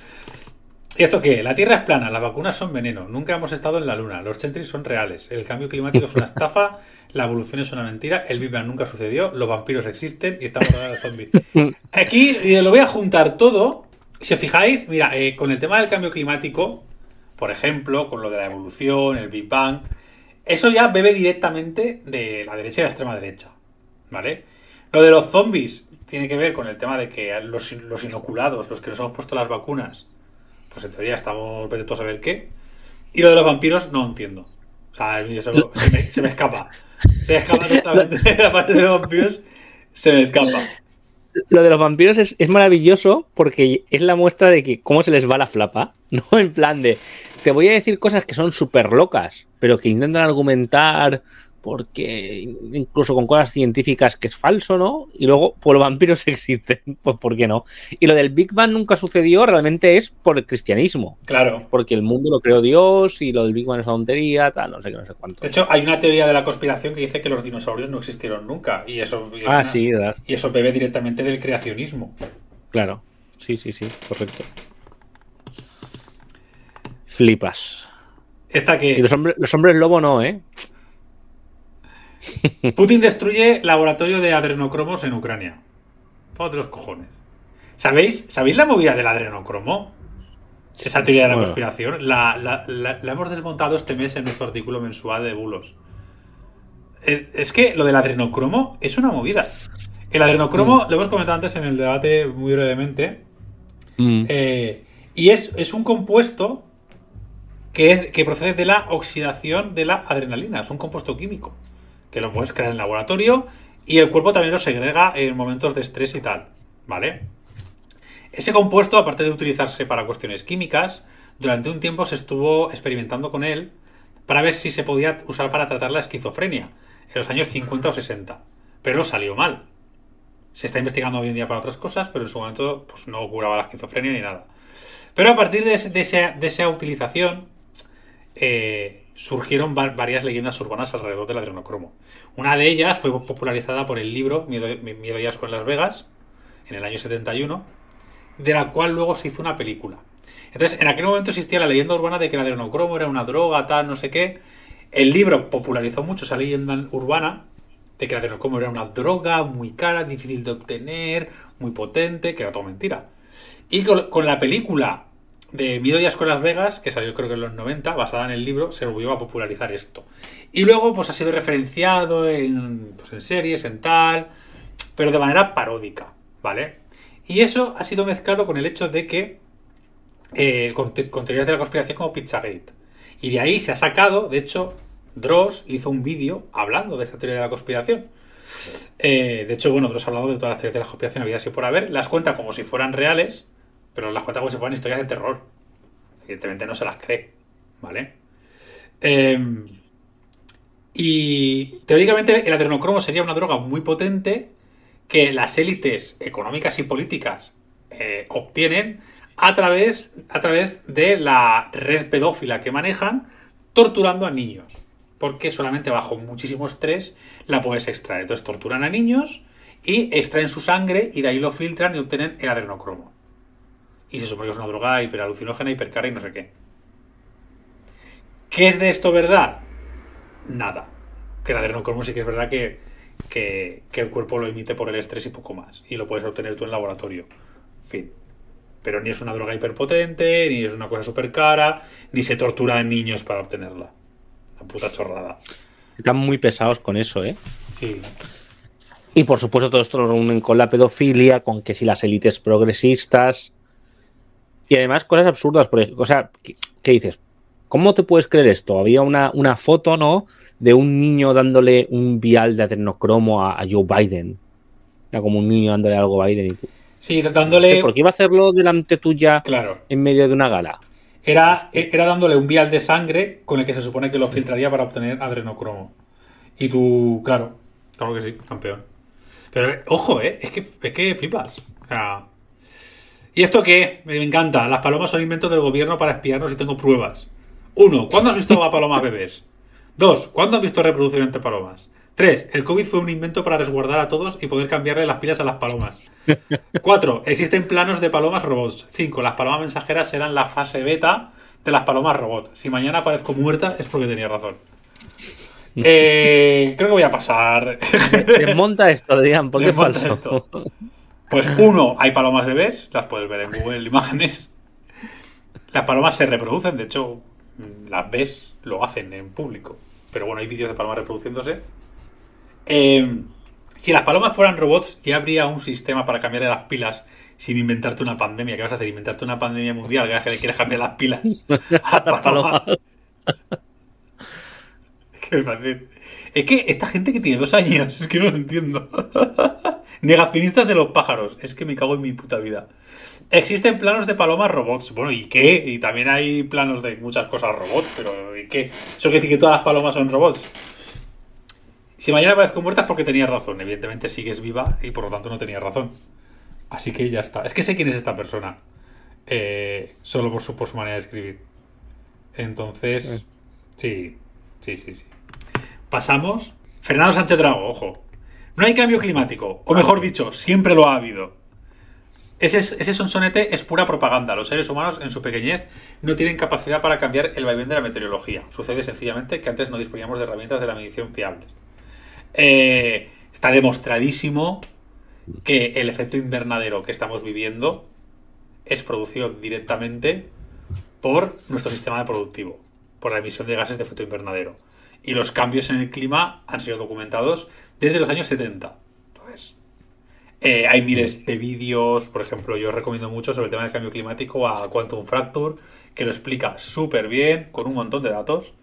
¿Y esto qué? La Tierra es plana, las vacunas son veneno, nunca hemos estado en la Luna, los chemtrails son reales, el cambio climático es una estafa, la evolución es una mentira, el Big Bang nunca sucedió, los vampiros existen y estamos rodeados de zombies. Aquí eh, lo voy a juntar todo. Si os fijáis, mira, eh, con el tema del cambio climático, por ejemplo, con lo de la evolución, el Big Bang, eso ya bebe directamente de la derecha y la extrema derecha, ¿vale? Lo de los zombies tiene que ver con el tema de que los, los inoculados, los que nos hemos puesto las vacunas, pues en teoría estamos todos a ver qué. Y lo de los vampiros no entiendo. O sea, eso se me, se me escapa. Se me escapa totalmente la parte de los vampiros. Se me escapa. Lo de los vampiros es, es maravilloso porque es la muestra de que cómo se les va la flapa, ¿no? En plan de, te voy a decir cosas que son súper locas, pero que intentan argumentar porque incluso con cosas científicas que es falso, ¿no? Y luego, pues los vampiros existen, pues ¿por qué no? Y lo del Big Bang nunca sucedió, realmente es por el cristianismo. Claro. Porque el mundo lo creó Dios y lo del Big Bang es una tontería, tal, no sé qué, no sé cuánto. De hecho, hay una teoría de la conspiración que dice que los dinosaurios no existieron nunca. Y eso, y es Ah, una- sí, ¿verdad? y eso bebe directamente del creacionismo. Claro. Sí, sí, sí, correcto. Flipas. Esta que... Y los hombres, los hombres lobo no, ¿eh? Putin destruye laboratorio de adrenocromos en Ucrania. Tómate los cojones. ¿Sabéis, ¿Sabéis la movida del adrenocromo? Esa teoría de la Bueno. conspiración. La, la, la- la hemos desmontado este mes en nuestro artículo mensual de bulos. Eh, Es que lo del adrenocromo es una movida. El adrenocromo, lo hemos comentado antes en el debate muy brevemente. Mm. Eh, y es, es un compuesto que, es, que procede de la oxidación de la adrenalina. Es un compuesto químico que lo puedes crear en el laboratorio y el cuerpo también lo segrega en momentos de estrés y tal, ¿vale? Ese compuesto, aparte de utilizarse para cuestiones químicas, durante un tiempo se estuvo experimentando con él para ver si se podía usar para tratar la esquizofrenia en los años cincuenta o sesenta, pero salió mal. Se está investigando hoy en día para otras cosas, pero en su momento pues, no curaba la esquizofrenia ni nada. Pero a partir de, ese- de esa, de esa utilización eh, surgieron va- varias leyendas urbanas alrededor del adrenocromo. Una de ellas fue popularizada por el libro Miedo, Miedo y Asco en Las Vegas, en el año setenta y uno, de la cual luego se hizo una película. Entonces, en aquel momento existía la leyenda urbana de que el adrenocromo era una droga, tal, no sé qué. El libro popularizó mucho esa leyenda urbana de que el adrenocromo era una droga muy cara, difícil de obtener, muy potente, que era todo mentira. Y con, con la película de Miedo y Asco en Las Vegas, que salió creo que en los noventa, basada en el libro, se volvió a popularizar esto. Y luego pues ha sido referenciado en, pues, en series, en tal, pero de manera paródica, ¿vale? Y eso ha sido mezclado con el hecho de que, eh, con, te- con teorías de la conspiración como Pizzagate. Y de ahí se ha sacado, de hecho, Dross hizo un vídeo hablando de esta teoría de la conspiración. Eh, de hecho, bueno, Dross ha hablado de todas las teorías de la conspiración habidas y por haber, las cuenta como si fueran reales, pero las cuenta como si fueran historias de terror. Evidentemente no se las cree, ¿vale? Eh, y teóricamente el adrenocromo sería una droga muy potente que las élites económicas y políticas eh, obtienen a través, a través de la red pedófila que manejan, torturando a niños. Porque solamente bajo muchísimo estrés la puedes extraer. Entonces torturan a niños y extraen su sangre y de ahí lo filtran y obtienen el adrenocromo. Y se supone que es una droga hiperalucinógena, hipercara y no sé qué. ¿Qué es de esto verdad? Nada. Que el adrenocromo sí que es verdad que, que, que el cuerpo lo emite por el estrés y poco más. Y lo puedes obtener tú en laboratorio. En fin. Pero ni es una droga hiperpotente, ni es una cosa súper cara, ni se tortura a niños para obtenerla. La puta chorrada. Están muy pesados con eso, ¿eh? Sí. Y por supuesto todo esto lo reúnen con la pedofilia, con que si las élites progresistas... Y además cosas absurdas, por ejemplo, o sea, ¿qué, qué dices? ¿Cómo te puedes creer esto? Había una, una foto, ¿no?, de un niño dándole un vial de adrenocromo a, a Joe Biden. Era como un niño dándole algo a Biden. Y... Sí, dándole... No sé, ¿por qué iba a hacerlo delante tuya, claro, en medio de una gala? Era, era dándole un vial de sangre con el que se supone que lo filtraría para obtener adrenocromo. Y tú, claro, claro que sí, campeón. Pero, eh, ojo, ¿eh? Es que, es que flipas. O sea... ¿Y esto qué? Me encanta. Las palomas son inventos del gobierno para espiarnos y tengo pruebas. Uno, ¿cuándo has visto a palomas bebés? Dos, ¿cuándo has visto reproducción entre palomas? Tres, el COVID fue un invento para resguardar a todos y poder cambiarle las pilas a las palomas. Cuatro, existen planos de palomas robots. Cinco, las palomas mensajeras eran la fase beta de las palomas robot. Si mañana aparezco muerta es porque tenía razón. Eh, creo que voy a pasar. Desmonta esto, Adrián, porque es Desmonta falso. esto. Pues uno, hay palomas bebés, las puedes ver en Google Imágenes. Las palomas se reproducen, de hecho, las ves, lo hacen en público. Pero bueno, hay vídeos de palomas reproduciéndose. Eh, si las palomas fueran robots, ya habría un sistema para cambiarle las pilas sin inventarte una pandemia. ¿Qué vas a hacer? ¿Inventarte una pandemia mundial? ¿Que le quieres cambiar las pilas a las palomas? ¿Qué me parece? Es que esta gente que tiene dos años, es que no lo entiendo. Negacionistas de los pájaros, es que me cago en mi puta vida. Existen planos de palomas robots. Bueno, ¿y qué? Y también hay planos de muchas cosas robots, pero ¿y qué? ¿Eso quiere decir que todas las palomas son robots? Si mañana aparezco muerta es porque tenías razón. Evidentemente sigues viva y por lo tanto no tenías razón. Así que ya está. Es que sé quién es esta persona. Eh, solo por su, por su manera de escribir. Entonces, sí, sí, sí, sí. Pasamos. Fernando Sánchez Dragó, ojo. No hay cambio climático. O mejor dicho, siempre lo ha habido. Ese, ese sonsonete es pura propaganda. Los seres humanos, en su pequeñez, no tienen capacidad para cambiar el vaivén de la meteorología. Sucede sencillamente que antes no disponíamos de herramientas de la medición fiables. Eh, está demostradísimo que el efecto invernadero que estamos viviendo es producido directamente por nuestro sistema productivo, por la emisión de gases de efecto invernadero. Y los cambios en el clima han sido documentados desde los años setenta. Entonces, eh, hay miles de vídeos. Por ejemplo, yo recomiendo mucho sobre el tema del cambio climático a Quantum Fracture, que lo explica súper bien, con un montón de datos.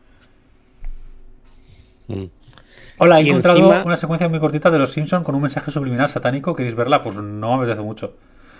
Mm. Hola, he y encontrado encima... una secuencia muy cortita de Los Simpson con un mensaje subliminal satánico. ¿Queréis verla? Pues no me apetece mucho.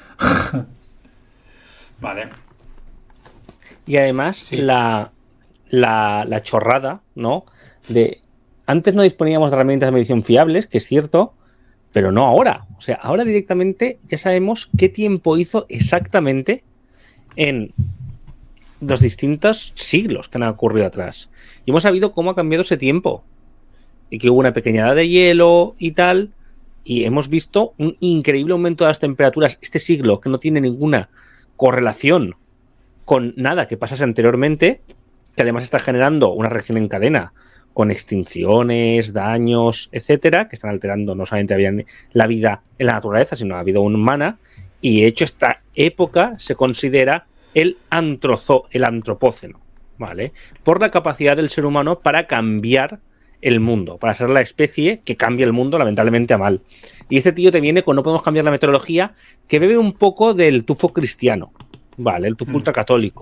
Vale. Y además, sí. la, la, la chorrada, ¿no? De antes no disponíamos de herramientas de medición fiables, que es cierto, pero no ahora. O sea, ahora directamente ya sabemos qué tiempo hizo exactamente en los distintos siglos que han ocurrido atrás. Y hemos sabido cómo ha cambiado ese tiempo. Y que hubo una pequeña edad de hielo y tal. Y hemos visto un increíble aumento de las temperaturas este siglo que no tiene ninguna correlación con nada que pasase anteriormente, que además está generando una reacción en cadena con extinciones, daños, etcétera, que están alterando no solamente la vida en la naturaleza, sino la vida humana. Y de hecho esta época se considera el, antrozo, el antropóceno, ¿vale? Por la capacidad del ser humano para cambiar el mundo, para ser la especie que cambia el mundo lamentablemente a mal. Y este tío te viene con no podemos cambiar la meteorología, que bebe un poco del tufo cristiano, ¿vale? El tufo mm. ultracatólico,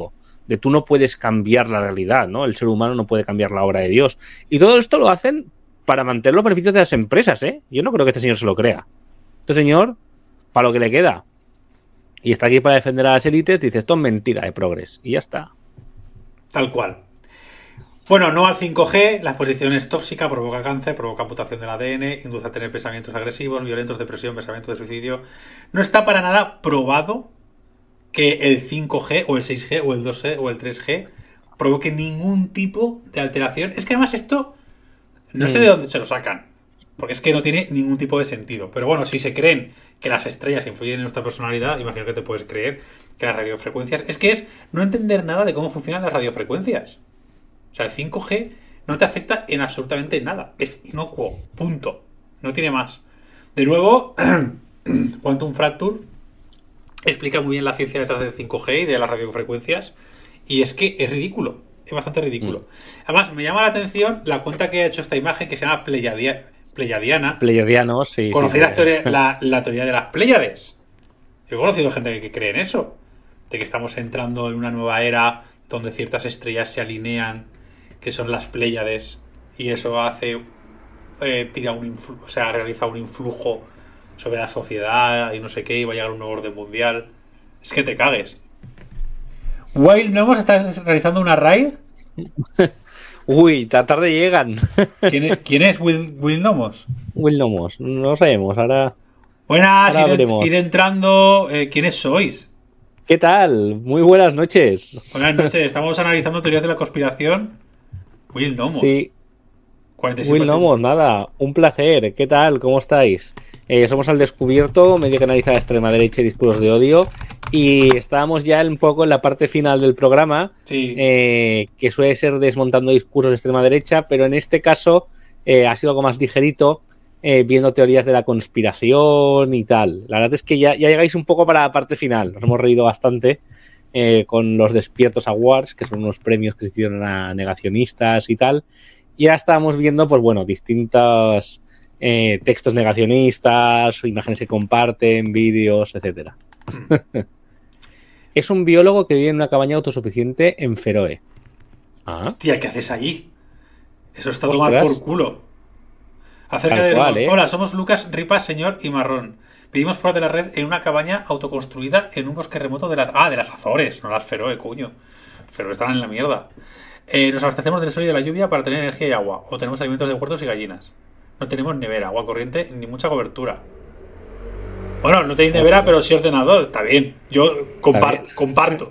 de tú no puedes cambiar la realidad, ¿no? El ser humano no puede cambiar la obra de Dios. Y todo esto lo hacen para mantener los beneficios de las empresas, ¿eh? Yo no creo que este señor se lo crea. Este señor, para lo que le queda. Y está aquí para defender a las élites, dice, esto es mentira de progres. Y ya está. Tal cual. Bueno, no al cinco G, la exposición es tóxica, provoca cáncer, provoca mutación del A D N, induce a tener pensamientos agresivos, violentos, depresión, pensamiento de suicidio. No está para nada probado que el cinco G o el seis G o el dos G o el tres G provoque ningún tipo de alteración. Es que además esto no sé de dónde se lo sacan, porque es que no tiene ningún tipo de sentido. Pero bueno, si se creen que las estrellas influyen en nuestra personalidad, imagino que te puedes creer que las radiofrecuencias... Es que es no entender nada de cómo funcionan las radiofrecuencias. O sea, el cinco G no te afecta en absolutamente nada. Es inocuo, punto. No tiene más. De nuevo, Quantum Fracture explica muy bien la ciencia detrás del cinco G y de las radiofrecuencias. Y es que es ridículo. Es bastante ridículo. Mm. Además, me llama la atención la cuenta que ha hecho esta imagen que se llama Pleyadia, Pleyadiana. Pleyadiano, sí. Conocer sí, la, teoría, la, la teoría de las Pléyades. He conocido gente que cree en eso. De que estamos entrando en una nueva era donde ciertas estrellas se alinean, que son las Pléyades, y eso hace eh, tira un influ- o sea, realiza un influjo sobre la sociedad y no sé qué, y va a llegar un nuevo orden mundial. Es que te cagues. Wild Nomos está realizando una raid. Uy, tan tarde llegan. ¿Quién es, ¿quién es Will, Will Nomos? Will Nomos, no lo sabemos, ahora... Buenas, ahora id, id entrando. Eh, ¿Quiénes sois? ¿Qué tal? Muy buenas noches. Buenas noches, estamos analizando teorías de la conspiración. Will Nomos. Sí. cuarenta y siete Will Nomos, nada, un placer. ¿Qué tal? ¿Cómo estáis? Eh, somos Al Descubierto, medio que analiza la extrema derecha y discursos de odio. Y estábamos ya un poco en la parte final del programa, sí. eh, que suele ser desmontando discursos de extrema derecha, pero en este caso eh, ha sido algo más ligerito, eh, viendo teorías de la conspiración y tal. La verdad es que ya, ya llegáis un poco para la parte final. Nos hemos reído bastante eh, con los Despiertos Awards, que son unos premios que se hicieron a negacionistas y tal. Y ahora estábamos viendo, pues bueno, distintos eh, textos negacionistas, imágenes que comparten, vídeos, etcétera. Es un biólogo que vive en una cabaña autosuficiente en Feroe. Ah. Hostia, ¿qué haces allí? Eso está a Ostras. tomar por culo. Acerca Tal de cual, los... ¿eh? Hola, somos Lucas, Ripa, Señor y Marrón. Vivimos fuera de la red en una cabaña autoconstruida en un bosque remoto de las... Ah, de las Azores, no las Feroe, coño. Feroe están en la mierda. Eh, nos abastecemos del sol y de la lluvia para tener energía y agua. O tenemos alimentos de huertos y gallinas. No tenemos nevera, agua corriente ni mucha cobertura. Bueno, no tenéis nevera, pero sí ordenador. Está bien. Yo compar- bien. comparto.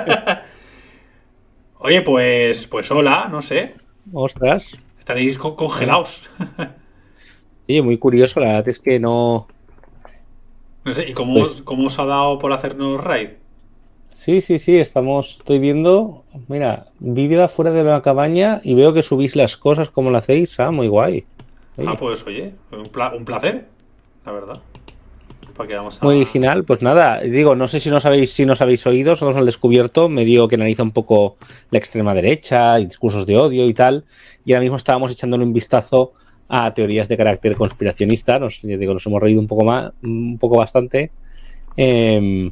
Oye, pues pues hola, no sé. Ostras. Estaréis con- congelados. Oye, muy curioso, la verdad es que no... No sé, ¿y cómo, Pues- os, cómo os ha dado por hacernos raid? Sí, sí, sí, estamos... Estoy viendo... Mira, vivida fuera de la cabaña y veo que subís las cosas como lo hacéis. Ah, muy guay. Oye, Ah, pues oye, un, pla- un placer, la verdad. ¿Para qué vamos a... muy original. Pues nada, digo, no sé si nos habéis, si nos habéis oído, nosotros Al Descubierto, medio que analiza un poco la extrema derecha y discursos de odio y tal. Y ahora mismo estábamos echándole un vistazo a teorías de carácter conspiracionista. Nos, ya digo, nos hemos reído un poco más, un poco bastante. Eh,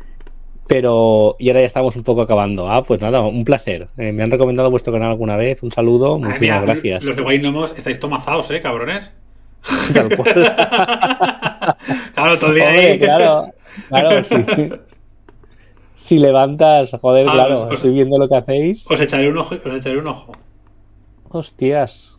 pero, y ahora ya estamos un poco acabando. Ah, pues nada, un placer. Eh, me han recomendado vuestro canal alguna vez. Un saludo, Madre muchísimas mía, gracias. Los de Guay Nomos estáis tomazados, ¿eh, cabrones? Tal cual. Claro, todo el día Hombre, ahí. claro, claro, sí. Si levantas, joder, Ah, claro, os- estoy viendo lo que hacéis. Os echaré un ojo, os echaré un ojo. Hostias.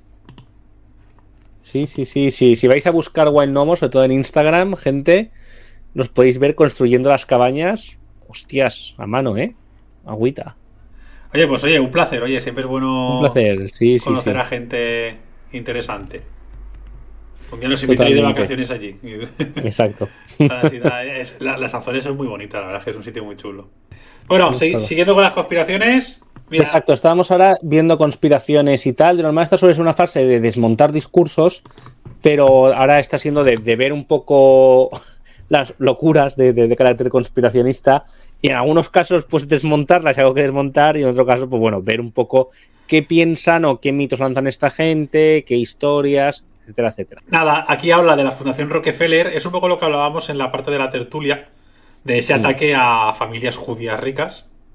Sí, sí, sí, sí. Si vais a buscar Wild Nomos, sobre todo en Instagram, gente, nos podéis ver construyendo las cabañas. Hostias, a mano, ¿eh? Agüita. Oye, pues oye, un placer. Oye, siempre es bueno Un placer, sí, sí, conocer sí. a gente interesante. Un día nos invitáis de Totalmente. vacaciones allí. Exacto. La ciudad es- la- las Azores son muy bonitas, la verdad es que es un sitio muy chulo. Bueno, Sí, segui- claro. siguiendo con las conspiraciones. Mira, Exacto, estábamos ahora viendo conspiraciones y tal. De normal esta suele ser una fase de desmontar discursos, pero ahora está siendo de, de ver un poco las locuras de, de- de carácter conspiracionista y en algunos casos pues desmontarlas, algo que desmontar, y en otro caso pues bueno, ver un poco qué piensan o qué mitos lanzan esta gente, qué historias, etcétera, etcétera. nada, aquí habla de la Fundación Rockefeller. Es un poco lo que hablábamos en la parte de la tertulia, de ese Mm. ataque a familias judías ricas.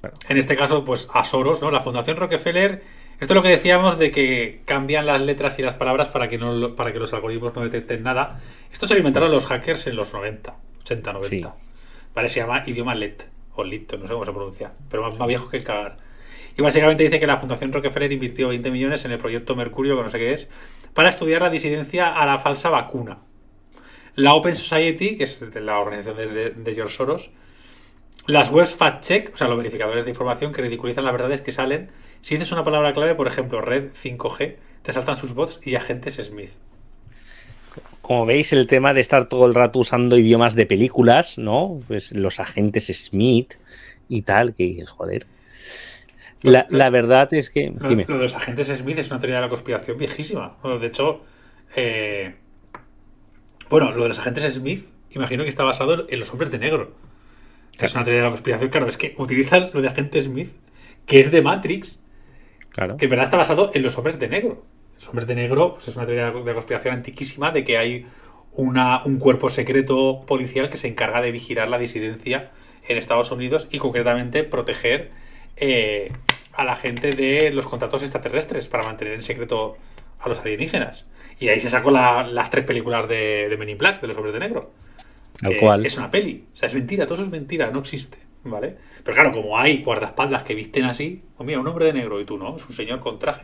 Claro. En este caso, pues a Soros, ¿no? La Fundación Rockefeller. Esto es lo que decíamos de que cambian las letras y las palabras para que no lo- para que los algoritmos no detecten nada. Esto se lo inventaron los hackers en los noventa, ochenta, noventa. Sí. Vale, se llama idioma L E T o L I T, no sé cómo se pronuncia, pero más, más viejo que el cagar. Y básicamente dice que la Fundación Rockefeller invirtió veinte millones en el proyecto Mercurio, que no sé qué es, para estudiar la disidencia a la falsa vacuna. La Open Society, que es de la organización de, de- de George Soros, las webs fact-check, o sea, los verificadores de información que ridiculizan las verdades que salen. Si dices una palabra clave, por ejemplo, red cinco G, te saltan sus bots y agentes Smith. Como veis, el tema de estar todo el rato usando idiomas de películas, ¿no? Pues los agentes Smith y tal, que joder. La, la verdad es que... Lo, Dime. lo de los agentes Smith es una teoría de la conspiración viejísima. Bueno, de hecho, eh, bueno, lo de los agentes Smith, imagino que está basado en los hombres de negro. Que es una teoría de la conspiración. Claro, es que utilizan lo de agente Smith, que es de Matrix, Claro. que en verdad está basado en los hombres de negro. Los hombres de negro, pues es una teoría de la conspiración antiquísima de que hay una, un cuerpo secreto policial que se encarga de vigilar la disidencia en Estados Unidos y concretamente proteger eh, a la gente de los contactos extraterrestres para mantener en secreto a los alienígenas. Y ahí se sacó la- las tres películas de, de Men in Black, de los hombres de negro. Tal Que cual. Es una peli. O sea, es mentira, todo eso es mentira, no existe. ¿Vale? Pero claro, como hay guardaespaldas que visten así, pues mira, un hombre de negro y tú no, es un señor con traje.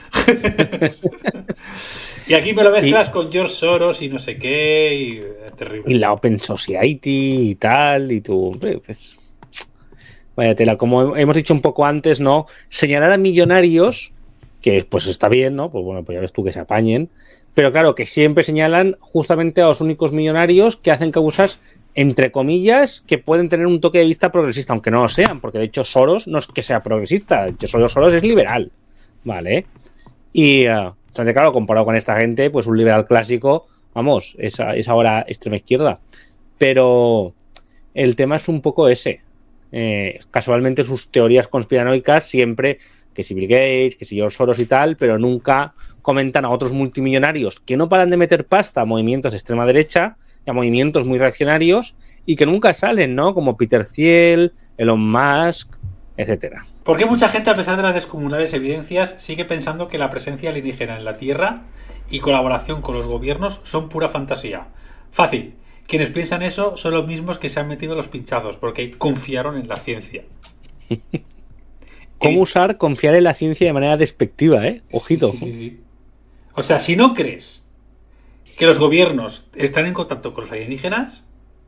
Y aquí me lo mezclas Y- con George Soros y no sé qué, y es terrible. Y la Open Society y tal, y tú, hombre, pues... Vaya tela, como hemos dicho un poco antes, ¿no? Señalar a millonarios, que pues está bien, ¿no? Pues bueno, pues ya ves tú que se apañen. Pero claro, que siempre señalan justamente a los únicos millonarios que hacen causas, entre comillas, que pueden tener un toque de vista progresista, aunque no lo sean, porque de hecho Soros no es que sea progresista, de hecho Soros, Soros es liberal, ¿vale? Y, uh, claro, comparado con esta gente, pues un liberal clásico, vamos, es, es ahora extrema izquierda. Pero el tema es un poco ese. Eh, casualmente sus teorías conspiranoicas siempre, que si Bill Gates, que si George Soros y tal, pero nunca comentan a otros multimillonarios que no paran de meter pasta a movimientos de extrema derecha y a movimientos muy reaccionarios y que nunca salen, ¿no? Como Peter Thiel, Elon Musk, etcétera. ¿Por qué mucha gente, a pesar de las descomunales evidencias, sigue pensando que la presencia alienígena en la Tierra y colaboración con los gobiernos son pura fantasía? Fácil. Quienes piensan eso son los mismos que se han metido los pinchazos, porque confiaron en la ciencia. ¿Cómo Eh, usar confiar en la ciencia de manera despectiva, eh? Ojito. Sí, sí, sí, sí. O sea, si no crees que los gobiernos están en contacto con los alienígenas,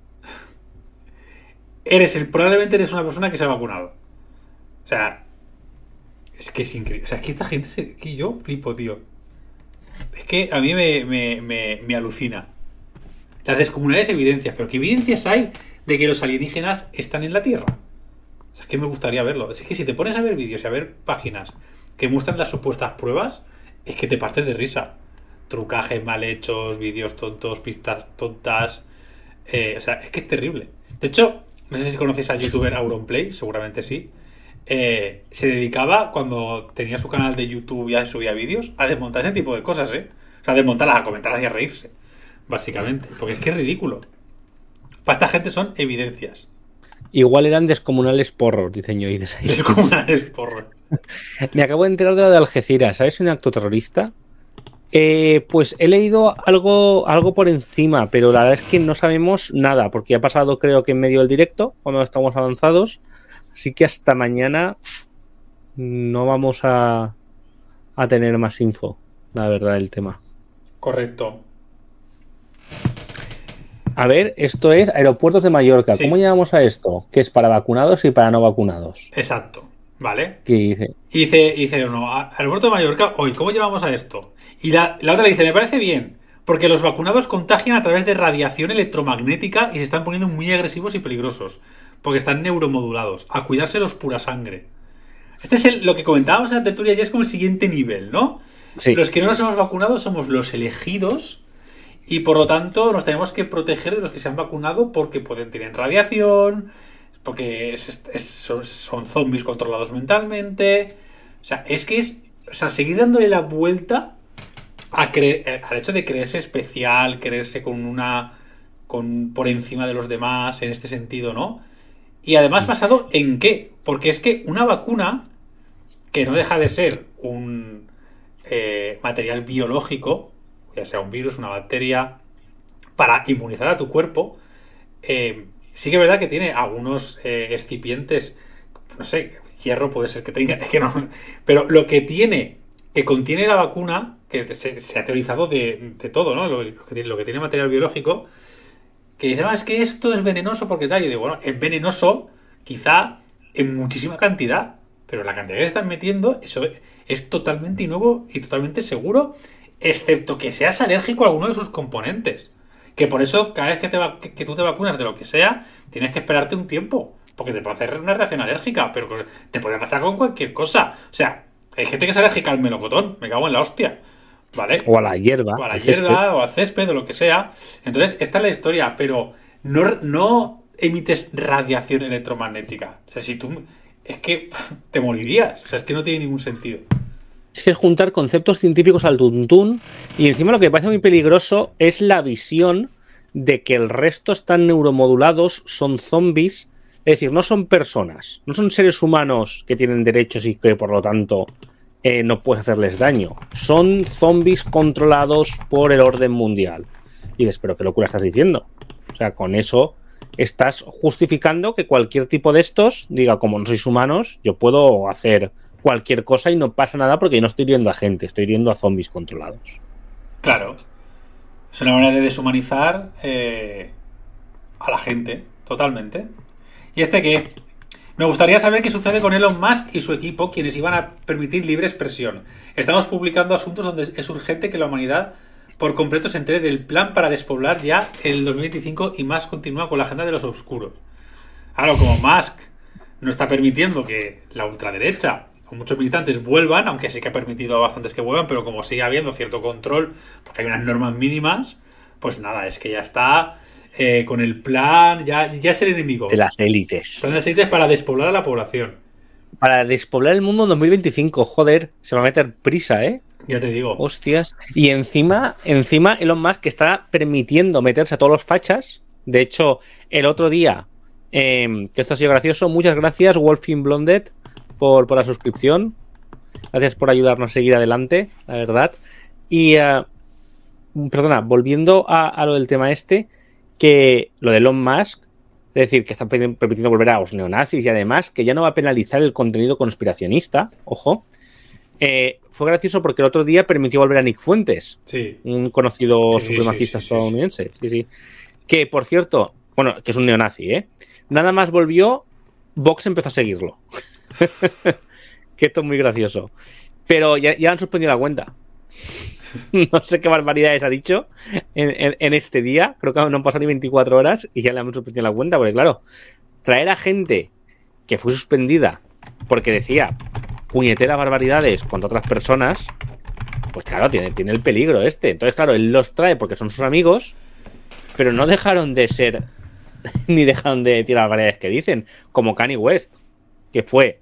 eres el, probablemente eres una persona que se ha vacunado. O sea, es que es increíble. O sea, es que esta gente, se, que yo flipo, tío. Es que a mí me, me, me, me alucina. Las descomunales evidencias, pero ¿qué evidencias hay de que los alienígenas están en la Tierra? O sea, es que me gustaría verlo. Es que si te pones a ver vídeos y a ver páginas que muestran las supuestas pruebas, es que te partes de risa. Trucajes mal hechos, vídeos tontos, pistas tontas. Eh, o sea, es que es terrible. De hecho, no sé si conocéis al youtuber Auronplay, seguramente sí. Eh, se dedicaba, cuando tenía su canal de YouTube y ya subía vídeos, a desmontar ese tipo de cosas, ¿eh? O sea, a desmontarlas, a comentarlas y a reírse. Básicamente. Porque es que es ridículo. Para esta gente son evidencias. Igual eran descomunales porros, dicen yo. Es como una porro. Me acabo de enterar de lo de Algeciras. ¿Sabes un acto terrorista? Eh, pues he leído algo, algo por encima, pero la verdad es que no sabemos nada, porque ha pasado creo que en medio del directo, cuando estamos avanzados. Así que hasta mañana no vamos a, a tener más info, la verdad, del tema. Correcto. A ver, esto es Aeropuertos de Mallorca. Sí. ¿Cómo llamamos a esto? Que es para vacunados y para no vacunados. Exacto. ¿Vale? ¿Qué dice? Y dice, y dice uno, aeropuerto de Mallorca, hoy, ¿cómo llevamos a esto? Y la, la otra le dice, me parece bien, porque los vacunados contagian a través de radiación electromagnética y se están poniendo muy agresivos y peligrosos, porque están neuromodulados. A cuidárselos pura sangre. Este es el, lo que comentábamos en la tertulia, ya es como el siguiente nivel, ¿no? Sí. Los que no nos hemos vacunado somos los elegidos y por lo tanto nos tenemos que proteger de los que se han vacunado porque pueden tener radiación, porque es, es, son, son zombies controlados mentalmente. O sea, es que es... O sea, seguir dándole la vuelta a creer, al hecho de creerse especial, creerse con una... con por encima de los demás, en este sentido, ¿no? Y además, ¿basado en qué? Porque es que una vacuna, que no deja de ser un eh, material biológico, ya sea un virus, una bacteria, para inmunizar a tu cuerpo, eh, sí que es verdad que tiene algunos eh, excipientes, no sé, hierro puede ser que tenga, es que no, pero lo que tiene, que contiene la vacuna, que se, se ha teorizado de, de todo, ¿no? Lo, lo, que tiene, lo que tiene material biológico, que dicen, no, es que esto es venenoso porque tal. Y yo digo, bueno, es venenoso quizá en muchísima cantidad, pero la cantidad que están metiendo, eso es, es totalmente nuevo y totalmente seguro, excepto que seas alérgico a alguno de sus componentes. Que por eso, cada vez que, te va, que, que tú te vacunas de lo que sea, tienes que esperarte un tiempo, porque te puede hacer una reacción alérgica, pero te puede pasar con cualquier cosa. O sea, hay gente que es alérgica al melocotón, me cago en la hostia. ¿Vale? O a la hierba. O a la hierba, césped. O al césped, o lo que sea. Entonces, esta es la historia, pero no, no emites radiación electromagnética. O sea, si tú... Es que te morirías. O sea, es que no tiene ningún sentido. Es que juntar conceptos científicos al tuntún, y encima lo que me parece muy peligroso es la visión de que el resto están neuromodulados, son zombies, es decir, no son personas, no son seres humanos que tienen derechos y que por lo tanto... Eh, no puedes hacerles daño. Son zombies controlados por el orden mundial. Y dices, pero qué locura estás diciendo. O sea, con eso estás justificando que cualquier tipo de estos diga, como no sois humanos, yo puedo hacer cualquier cosa y no pasa nada porque yo no estoy hiriendo a gente, estoy hiriendo a zombies controlados. Claro. Es una manera de deshumanizar eh, a la gente, totalmente. ¿Y este qué? Me gustaría saber qué sucede con Elon Musk y su equipo, quienes iban a permitir libre expresión. Estamos publicando asuntos donde es urgente que la humanidad por completo se entere del plan para despoblar ya el dos mil veinticinco, y Musk continúa con la agenda de los oscuros. Claro, como Musk no está permitiendo que la ultraderecha o muchos militantes vuelvan, aunque sí que ha permitido a bastantes que vuelvan, pero como sigue habiendo cierto control, porque hay unas normas mínimas, pues nada, es que ya está... Eh, con el plan, ya, ya es el enemigo. De las élites. Son las élites para despoblar a la población. Para despoblar el mundo en dos mil veinticinco, joder, se va a meter prisa, ¿eh? Ya te digo. Hostias. Y encima, encima Elon Musk está permitiendo meterse a todos los fachas. De hecho, el otro día, eh, que esto ha sido gracioso, muchas gracias, Wolfing Blondet, por, por la suscripción. Gracias por ayudarnos a seguir adelante, la verdad. Y, uh, perdona, volviendo a, a lo del tema este, que lo de Elon Musk, es decir, que está permitiendo volver a los neonazis y además que ya no va a penalizar el contenido conspiracionista, ojo, eh, fue gracioso porque el otro día permitió volver a Nick Fuentes, sí. un conocido sí, supremacista sí, sí, estadounidense, sí, sí. Que por cierto, bueno, que es un neonazi, ¿eh? Nada más volvió, Vox empezó a seguirlo. Que esto es muy gracioso. Pero ya, ya han suspendido la cuenta. No sé qué barbaridades ha dicho en, en, en este día. Creo que no han pasado ni veinticuatro horas y ya le han suspendido la cuenta. Porque claro, traer a gente que fue suspendida porque decía puñeteras barbaridades contra otras personas, pues claro, tiene, tiene el peligro este. Entonces claro, él los trae porque son sus amigos, pero no dejaron de ser ni dejaron de decir las barbaridades que dicen, como Kanye West, que fue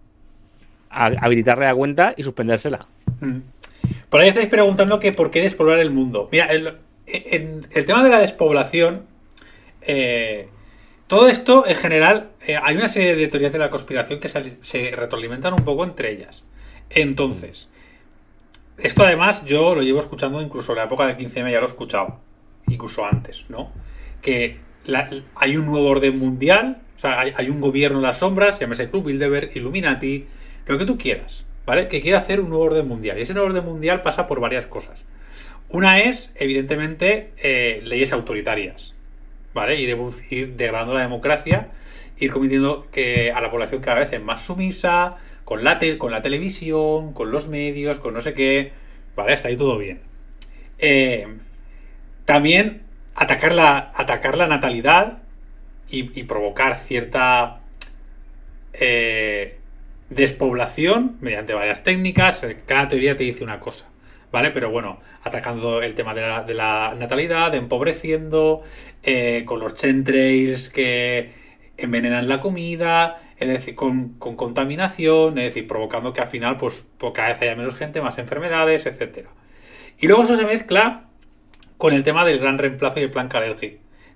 a habilitarle la cuenta y suspendérsela. Mm. Por ahí estáis preguntando que por qué despoblar el mundo. Mira, el, el, el tema de la despoblación, eh, todo esto en general, eh, hay una serie de teorías de la conspiración que se, se retroalimentan un poco entre ellas. Entonces, esto además yo lo llevo escuchando incluso en la época del quince eme, ya lo he escuchado, incluso antes, ¿no? Que la, hay un nuevo orden mundial, o sea, hay, hay un gobierno en las sombras, llámese Club Bilderberg, Illuminati, lo que tú quieras, ¿vale? Que quiere hacer un nuevo orden mundial. Y ese nuevo orden mundial pasa por varias cosas. Una es, evidentemente, eh, leyes autoritarias, ¿vale? Ir, ir degradando la democracia, ir convirtiendo que a la población cada vez es más sumisa, con la, te con la televisión, con los medios, con no sé qué, ¿vale? Está ahí todo bien. Eh, también atacar la, atacar la natalidad y, y provocar cierta... Eh, despoblación mediante varias técnicas. Cada teoría te dice una cosa, ¿vale? Pero bueno, atacando el tema de la, de la natalidad, empobreciendo, eh, con los chemtrails que envenenan la comida, es decir, con, con contaminación, es decir, provocando que al final pues, pues cada vez haya menos gente, más enfermedades, etcétera. Y luego eso se mezcla con el tema del gran reemplazo y el plan Kalergi.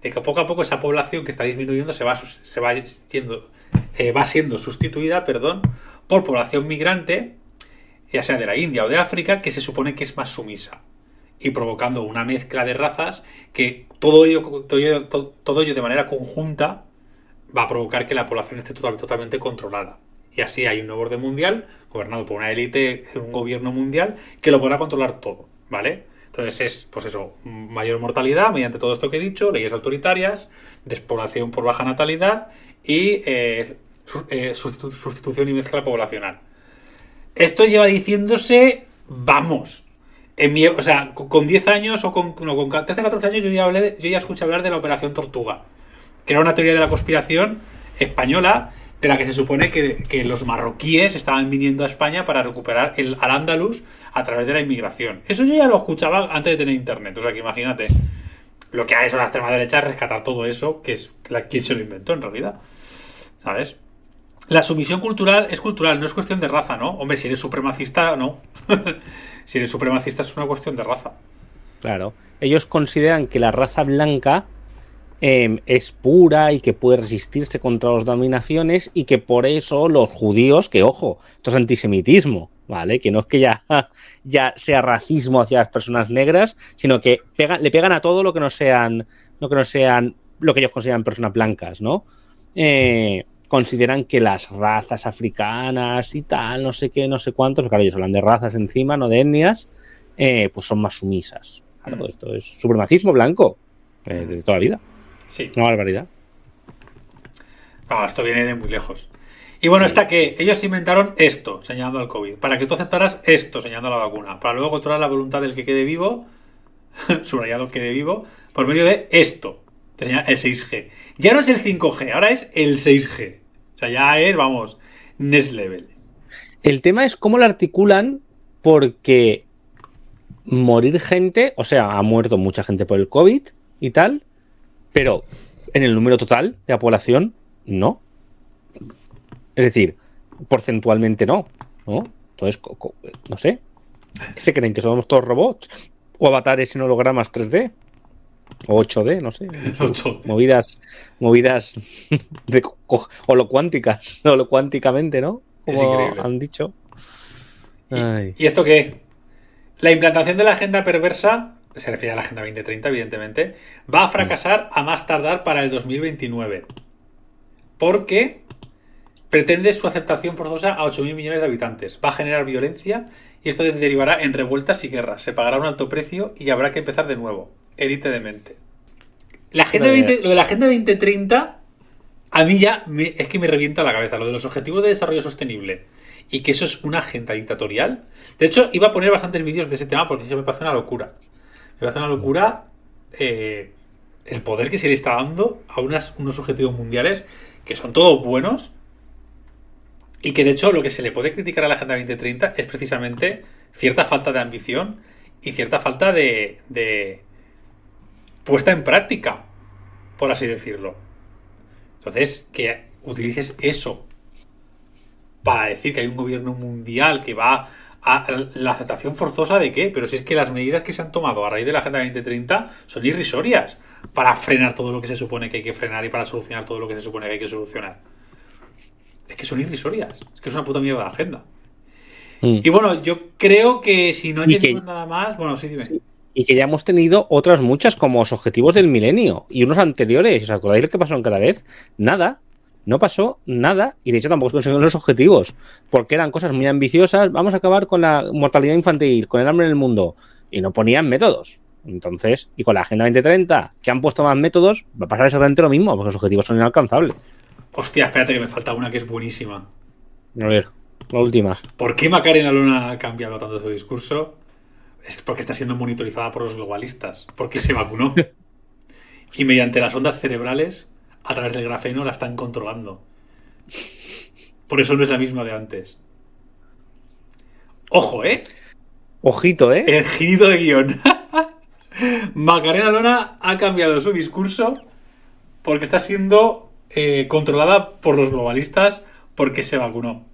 de que poco a poco esa población que está disminuyendo se va, se va, siendo, eh, va siendo sustituida, perdón, por población migrante, ya sea de la India o de África, que se supone que es más sumisa, y provocando una mezcla de razas que todo ello, todo ello, todo ello de manera conjunta va a provocar que la población esté total, totalmente controlada. Y así hay un nuevo orden mundial, gobernado por una élite, un gobierno mundial, que lo podrá controlar todo, ¿vale? Entonces es, pues eso, mayor mortalidad mediante todo esto que he dicho, leyes autoritarias, despoblación por baja natalidad y eh, eh, sustitución y mezcla poblacional. Esto lleva diciéndose, vamos, en mi, o sea, con diez años o con, no, con trece o catorce años yo ya, hablé de, yo ya escuché hablar de la Operación Tortuga, que era una teoría de la conspiración española de la que se supone que, que los marroquíes estaban viniendo a España para recuperar el Al-Ándalus a través de la inmigración. Eso yo ya lo escuchaba antes de tener internet, o sea que imagínate lo que ha hecho la extrema derecha es rescatar todo eso, que es la, quien se lo inventó en realidad, ¿sabes? La sumisión cultural es cultural, no es cuestión de raza, ¿no? Hombre, si eres supremacista, no. Si eres supremacista es una cuestión de raza. Claro. Ellos consideran que la raza blanca eh, es pura y que puede resistirse contra las dominaciones y que por eso los judíos, que ojo, esto es antisemitismo, ¿vale? Que no es que ya, ya sea racismo hacia las personas negras, sino que pegan, le pegan a todo lo que no sean, lo que no sean, lo que ellos consideran personas blancas, ¿no? Eh... consideran que las razas africanas y tal, no sé qué, no sé cuántos, claro, ellos hablan de razas encima, no de etnias, eh, pues son más sumisas. Claro, mm. Esto es supremacismo blanco, eh, de toda la vida. Sí. Una barbaridad. No, esto viene de muy lejos. Y bueno, sí. Está que ellos inventaron esto, señalando al COVID, para que tú aceptaras esto, señalando a la vacuna, para luego controlar la voluntad del que quede vivo, subrayado quede vivo, por medio de esto, el seis G. Ya no es el cinco G, ahora es el seis G. O sea, ya es, vamos, next level. El tema es cómo lo articulan, porque morir gente, o sea, ha muerto mucha gente por el COVID y tal, pero en el número total de la población, no. Es decir, porcentualmente no, ¿no? Entonces, no sé. ¿Qué se creen? ¿Que somos todos robots? ¿O avatares en hologramas tres D? O ocho D, no sé. ocho D. Movidas, movidas de holocuánticas, holocuánticamente, ¿no? Como es increíble. Han dicho. Ay. ¿Y, ¿Y esto qué? La implantación de la agenda perversa, se refiere a la Agenda veinte treinta, evidentemente, va a fracasar a más tardar para el dos mil veintinueve. Porque pretende su aceptación forzosa a ocho mil millones de habitantes. Va a generar violencia y esto derivará en revueltas y guerras. Se pagará un alto precio y habrá que empezar de nuevo. Edite de mente. La agenda veinte, lo de la Agenda veinte treinta a mí ya me, es que me revienta la cabeza. Lo de los Objetivos de Desarrollo Sostenible y que eso es una agenda dictatorial. De hecho, iba a poner bastantes vídeos de ese tema porque se me parece una locura. Me parece una locura eh, el poder que se le está dando a unas, unos objetivos mundiales que son todos buenos y que de hecho lo que se le puede criticar a la Agenda veinte treinta es precisamente cierta falta de ambición y cierta falta de, de puesta en práctica, por así decirlo. Entonces, que utilices eso para decir que hay un gobierno mundial que va a la aceptación forzosa de qué, pero si es que las medidas que se han tomado a raíz de la Agenda veinte treinta son irrisorias para frenar todo lo que se supone que hay que frenar y para solucionar todo lo que se supone que hay que solucionar. Es que son irrisorias, es que es una puta mierda de agenda. Mm. Y bueno, yo creo que si no añadimos nada más, bueno, sí, dime. Sí. Y que ya hemos tenido otras muchas como los objetivos del milenio y unos anteriores. ¿Os acordáis lo que pasó en cada vez? Nada. No pasó nada y de hecho tampoco se consiguieron los objetivos porque eran cosas muy ambiciosas. Vamos a acabar con la mortalidad infantil, con el hambre en el mundo y no ponían métodos. Entonces, y con la Agenda veinte treinta, que han puesto más métodos, va a pasar exactamente lo mismo porque los objetivos son inalcanzables. Hostia, espérate que me falta una que es buenísima. A ver, la última. ¿Por qué Macarena Olona ha cambiado tanto su discurso? Es porque está siendo monitorizada por los globalistas, porque se vacunó. Y mediante las ondas cerebrales, a través del grafeno, la están controlando. Por eso no es la misma de antes. Ojo, ¿eh? Ojito, ¿eh? El girito de guión. Macarena Olona ha cambiado su discurso porque está siendo eh, controlada por los globalistas porque se vacunó.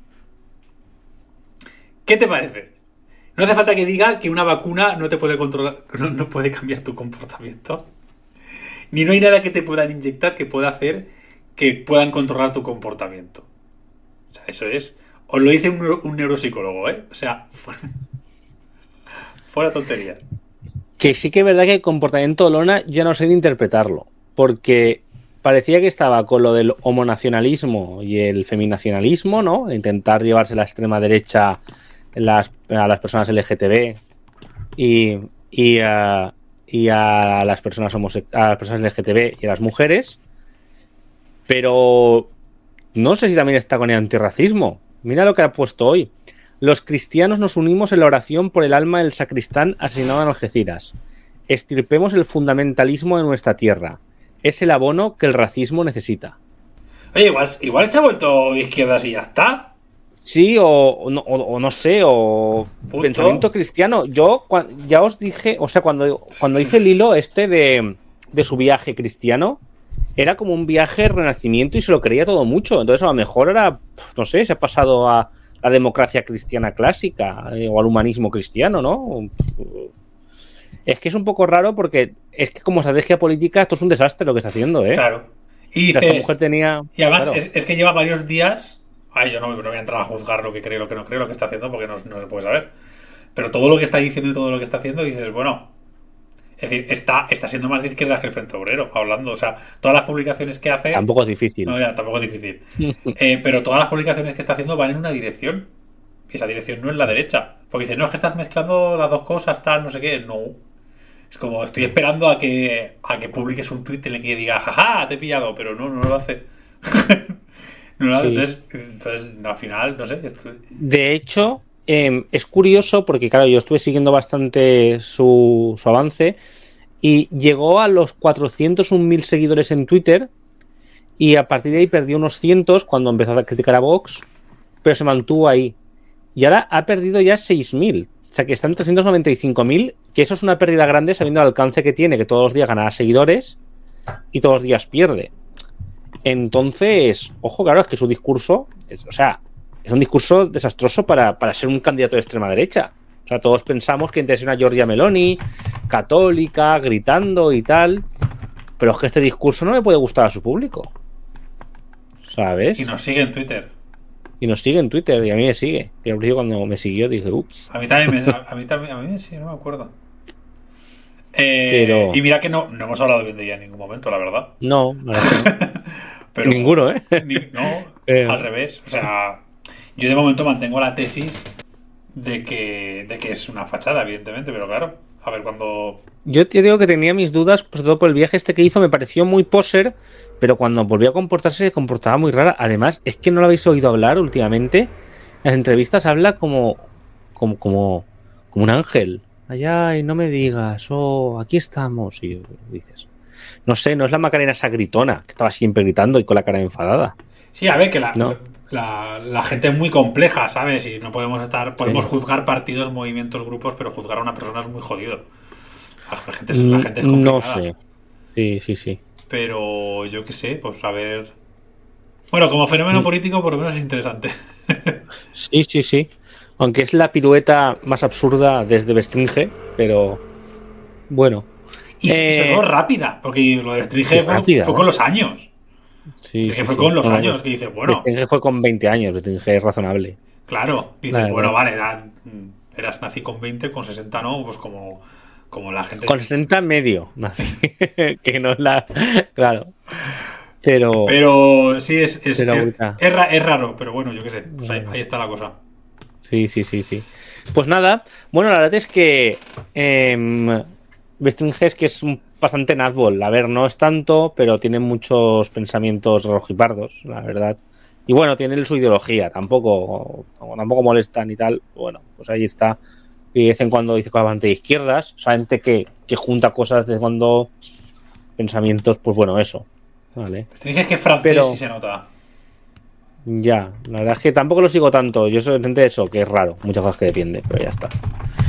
¿Qué te parece? No hace falta que diga que una vacuna no te puede controlar, no, no puede cambiar tu comportamiento. ni no hay nada que te puedan inyectar que pueda hacer que puedan controlar tu comportamiento. O sea, eso es... Os lo dice un, neuro, un neuropsicólogo, ¿eh? O sea, fuera, fuera tontería. Que sí que es verdad que el comportamiento de Olona yo no sé ni interpretarlo, porque parecía que estaba con lo del homonacionalismo y el feminacionalismo, ¿no? De intentar llevarse la extrema derecha las, a las personas L G T B y, y, a, y a las personas homose- a las personas L G T B y a las mujeres, pero no sé si también está con el antirracismo. Mira lo que ha puesto hoy. Los cristianos nos unimos en la oración por el alma del sacristán asesinado en Algeciras. Estirpemos el fundamentalismo de nuestra tierra. Es el abono que el racismo necesita. Oye, igual, igual se ha vuelto de izquierdas y ya está. Sí, o, o, no, o, o no sé, o Punto. Pensamiento cristiano. Yo ya os dije, o sea, cuando, cuando hice el hilo este de, de su viaje cristiano, era como un viaje de renacimiento y se lo creía todo mucho. Entonces a lo mejor era, no sé, se ha pasado a la democracia cristiana clásica eh, o al humanismo cristiano, ¿no? Es que es un poco raro porque es que como estrategia política esto es un desastre lo que está haciendo, ¿eh? Claro. Y dices, o sea, esta mujer tenía... Y además claro. es, es que lleva varios días... Ay, yo no, no voy a entrar a juzgar lo que cree y lo que no cree, lo que está haciendo, porque no, no se puede saber. Pero todo lo que está diciendo y todo lo que está haciendo, dices, bueno... Es decir, está, está siendo más de izquierda que el Frente Obrero, hablando. O sea, todas las publicaciones que hace... Tampoco es difícil. No, ya, tampoco es difícil. eh, pero todas las publicaciones que está haciendo van en una dirección. Y esa dirección no es la derecha. Porque dice, no, es que estás mezclando las dos cosas, tal, no sé qué. No. Es como, estoy esperando a que a que publiques un tuit en el que diga, jaja, te he pillado. Pero no, no lo hace. no lo hace. Sí. Entonces, entonces, al final, no sé. Estoy... De hecho... Eh, es curioso porque, claro, yo estuve siguiendo bastante su, su avance y llegó a los cuatrocientos un mil seguidores en Twitter y a partir de ahí perdió unos cientos cuando empezó a criticar a Vox, pero se mantuvo ahí. Y ahora ha perdido ya seis mil. O sea que están trescientos noventa y cinco mil, que eso es una pérdida grande sabiendo el alcance que tiene, que todos los días gana seguidores y todos los días pierde. Entonces, ojo, claro, es que su discurso, es, o sea... es un discurso desastroso para, para ser un candidato de extrema derecha. O sea, todos pensamos que es una Giorgia Meloni, católica, gritando y tal. Pero es que este discurso no le puede gustar a su público. ¿Sabes? Y nos sigue en Twitter. Y nos sigue en Twitter, y a mí me sigue. Y al principio cuando me siguió dije, ups. A mí también me, a mí también, a mí sí, no me acuerdo. Eh, Pero... Y mira que no, no hemos hablado bien de ella en ningún momento, la verdad. No, no, no. Pero, ninguno, ¿eh? Ni, no, eh. al revés. O sea, yo de momento mantengo la tesis de que, de que es una fachada, evidentemente, pero claro, a ver cuando... Yo te digo que tenía mis dudas, sobre todo por el viaje este que hizo, me pareció muy poser, pero cuando volvió a comportarse se comportaba muy rara. Además, es que no lo habéis oído hablar últimamente. En las entrevistas habla como como, como, como un ángel. Ay, ay, no me digas, oh, aquí estamos. Y dices, no sé, no es la Macarena esa gritona, que estaba siempre gritando y con la cara enfadada. Sí, a ver, que la, ¿no? la, la gente es muy compleja, ¿sabes? Y no podemos estar, podemos Sí. juzgar partidos, movimientos, grupos, pero juzgar a una persona es muy jodido. La gente, es- la gente es complicada. No sé. Sí, sí, sí. Pero yo qué sé, pues a ver... Bueno, como fenómeno Mm. político por lo menos es interesante. Sí, sí, sí. Aunque es la pirueta más absurda desde Bestringe, pero bueno. Y, Eh, y sobre todo rápida, porque lo de Stringe fue, rápida, fue ¿no? con los años. Sí, Es que sí, fue sí. con los No, años, que dice, bueno, Bestringe fue con veinte años, Bestringe es razonable. claro, dices, Vale, bueno, vale. vale, da- eras nazi con veinte, con sesenta no, pues como, como la gente... Con sesenta medio, nací. Que no es la... Claro. Pero... Pero sí, es, es, Pero es, ahorita. es ra- es raro, pero bueno, yo qué sé, pues ahí, ahí está la cosa. Sí, sí, sí, sí. Pues nada, bueno, la verdad es que eh, Bestringe es que es un bastante nazbol. A ver, no es tanto, pero tiene muchos pensamientos rojipardos, la verdad. Y bueno, tiene su ideología, tampoco, tampoco molestan y tal. Bueno, pues ahí está. Y de vez en cuando dice cosas de izquierdas, o sea, gente que, que junta cosas de vez en cuando, pensamientos, pues bueno, eso. Vale. Stringe es que es francés Pero- sí se nota. Ya, la verdad es que tampoco lo sigo tanto. Yo solo intenté eso, que es raro. Muchas cosas que depende, pero ya está.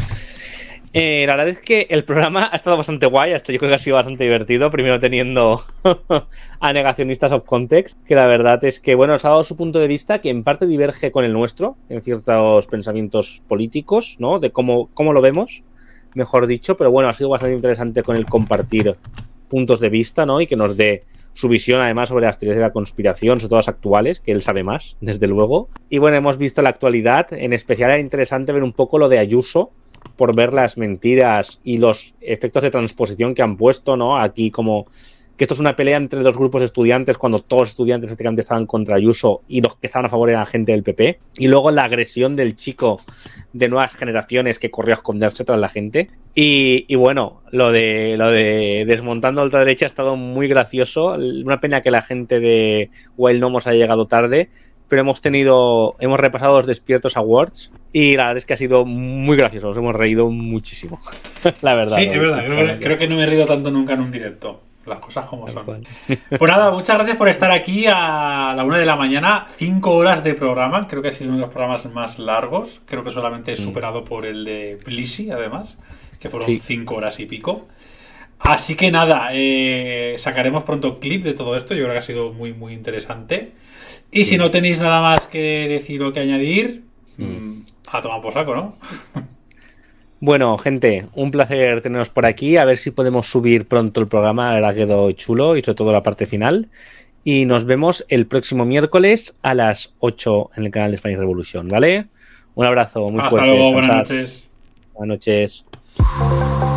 Eh, la verdad es que el programa ha estado bastante guay. Hasta yo creo que ha sido bastante divertido. Primero teniendo a negacionistas of context, que la verdad es que, bueno, os ha dado su punto de vista, que en parte diverge con el nuestro, en ciertos pensamientos políticos, ¿no? De cómo, cómo lo vemos, mejor dicho. Pero bueno, ha sido bastante interesante con el compartir puntos de vista, ¿no? Y que nos dé su visión además sobre las teorías de la conspiración, sobre todo las actuales, que él sabe más, desde luego. Y bueno, hemos visto la actualidad, en especial era interesante ver un poco lo de Ayuso, por ver las mentiras y los efectos de transposición que han puesto, ¿no? Aquí como que esto es una pelea entre dos grupos de estudiantes cuando todos los estudiantes prácticamente estaban contra Ayuso y los que estaban a favor eran gente del P P. Y luego la agresión del chico de nuevas generaciones que corrió a esconderse tras la gente. Y, y bueno, lo de lo de desmontando a ultraderecha ha estado muy gracioso. Una pena que la gente de Wild Gnomos haya llegado tarde, pero hemos tenido, hemos repasado los Despiertos Awards y la verdad es que ha sido muy gracioso, nos hemos reído muchísimo, la verdad. Sí, ¿no? es verdad, creo, creo que no me he reído tanto nunca en un directo, las cosas como son. Pues nada, muchas gracias por estar aquí a la una de la mañana, cinco horas de programa, creo que ha sido uno de los programas más largos, creo que solamente superado por el de Plisi, además, que fueron sí. cinco horas y pico. Así que nada, eh, sacaremos pronto clip de todo esto, yo creo que ha sido muy, muy interesante. Y si no tenéis nada más que decir o que añadir, mm. a tomar por saco, ¿no? Bueno, gente, un placer teneros por aquí. A ver si podemos subir pronto el programa. Ahora quedó chulo y sobre todo la parte final. Y nos vemos el próximo miércoles a las ocho en el canal de Spanish Revolution, ¿vale? Un abrazo muy Hasta fuerte. Hasta luego, buenas noches. Buenas noches.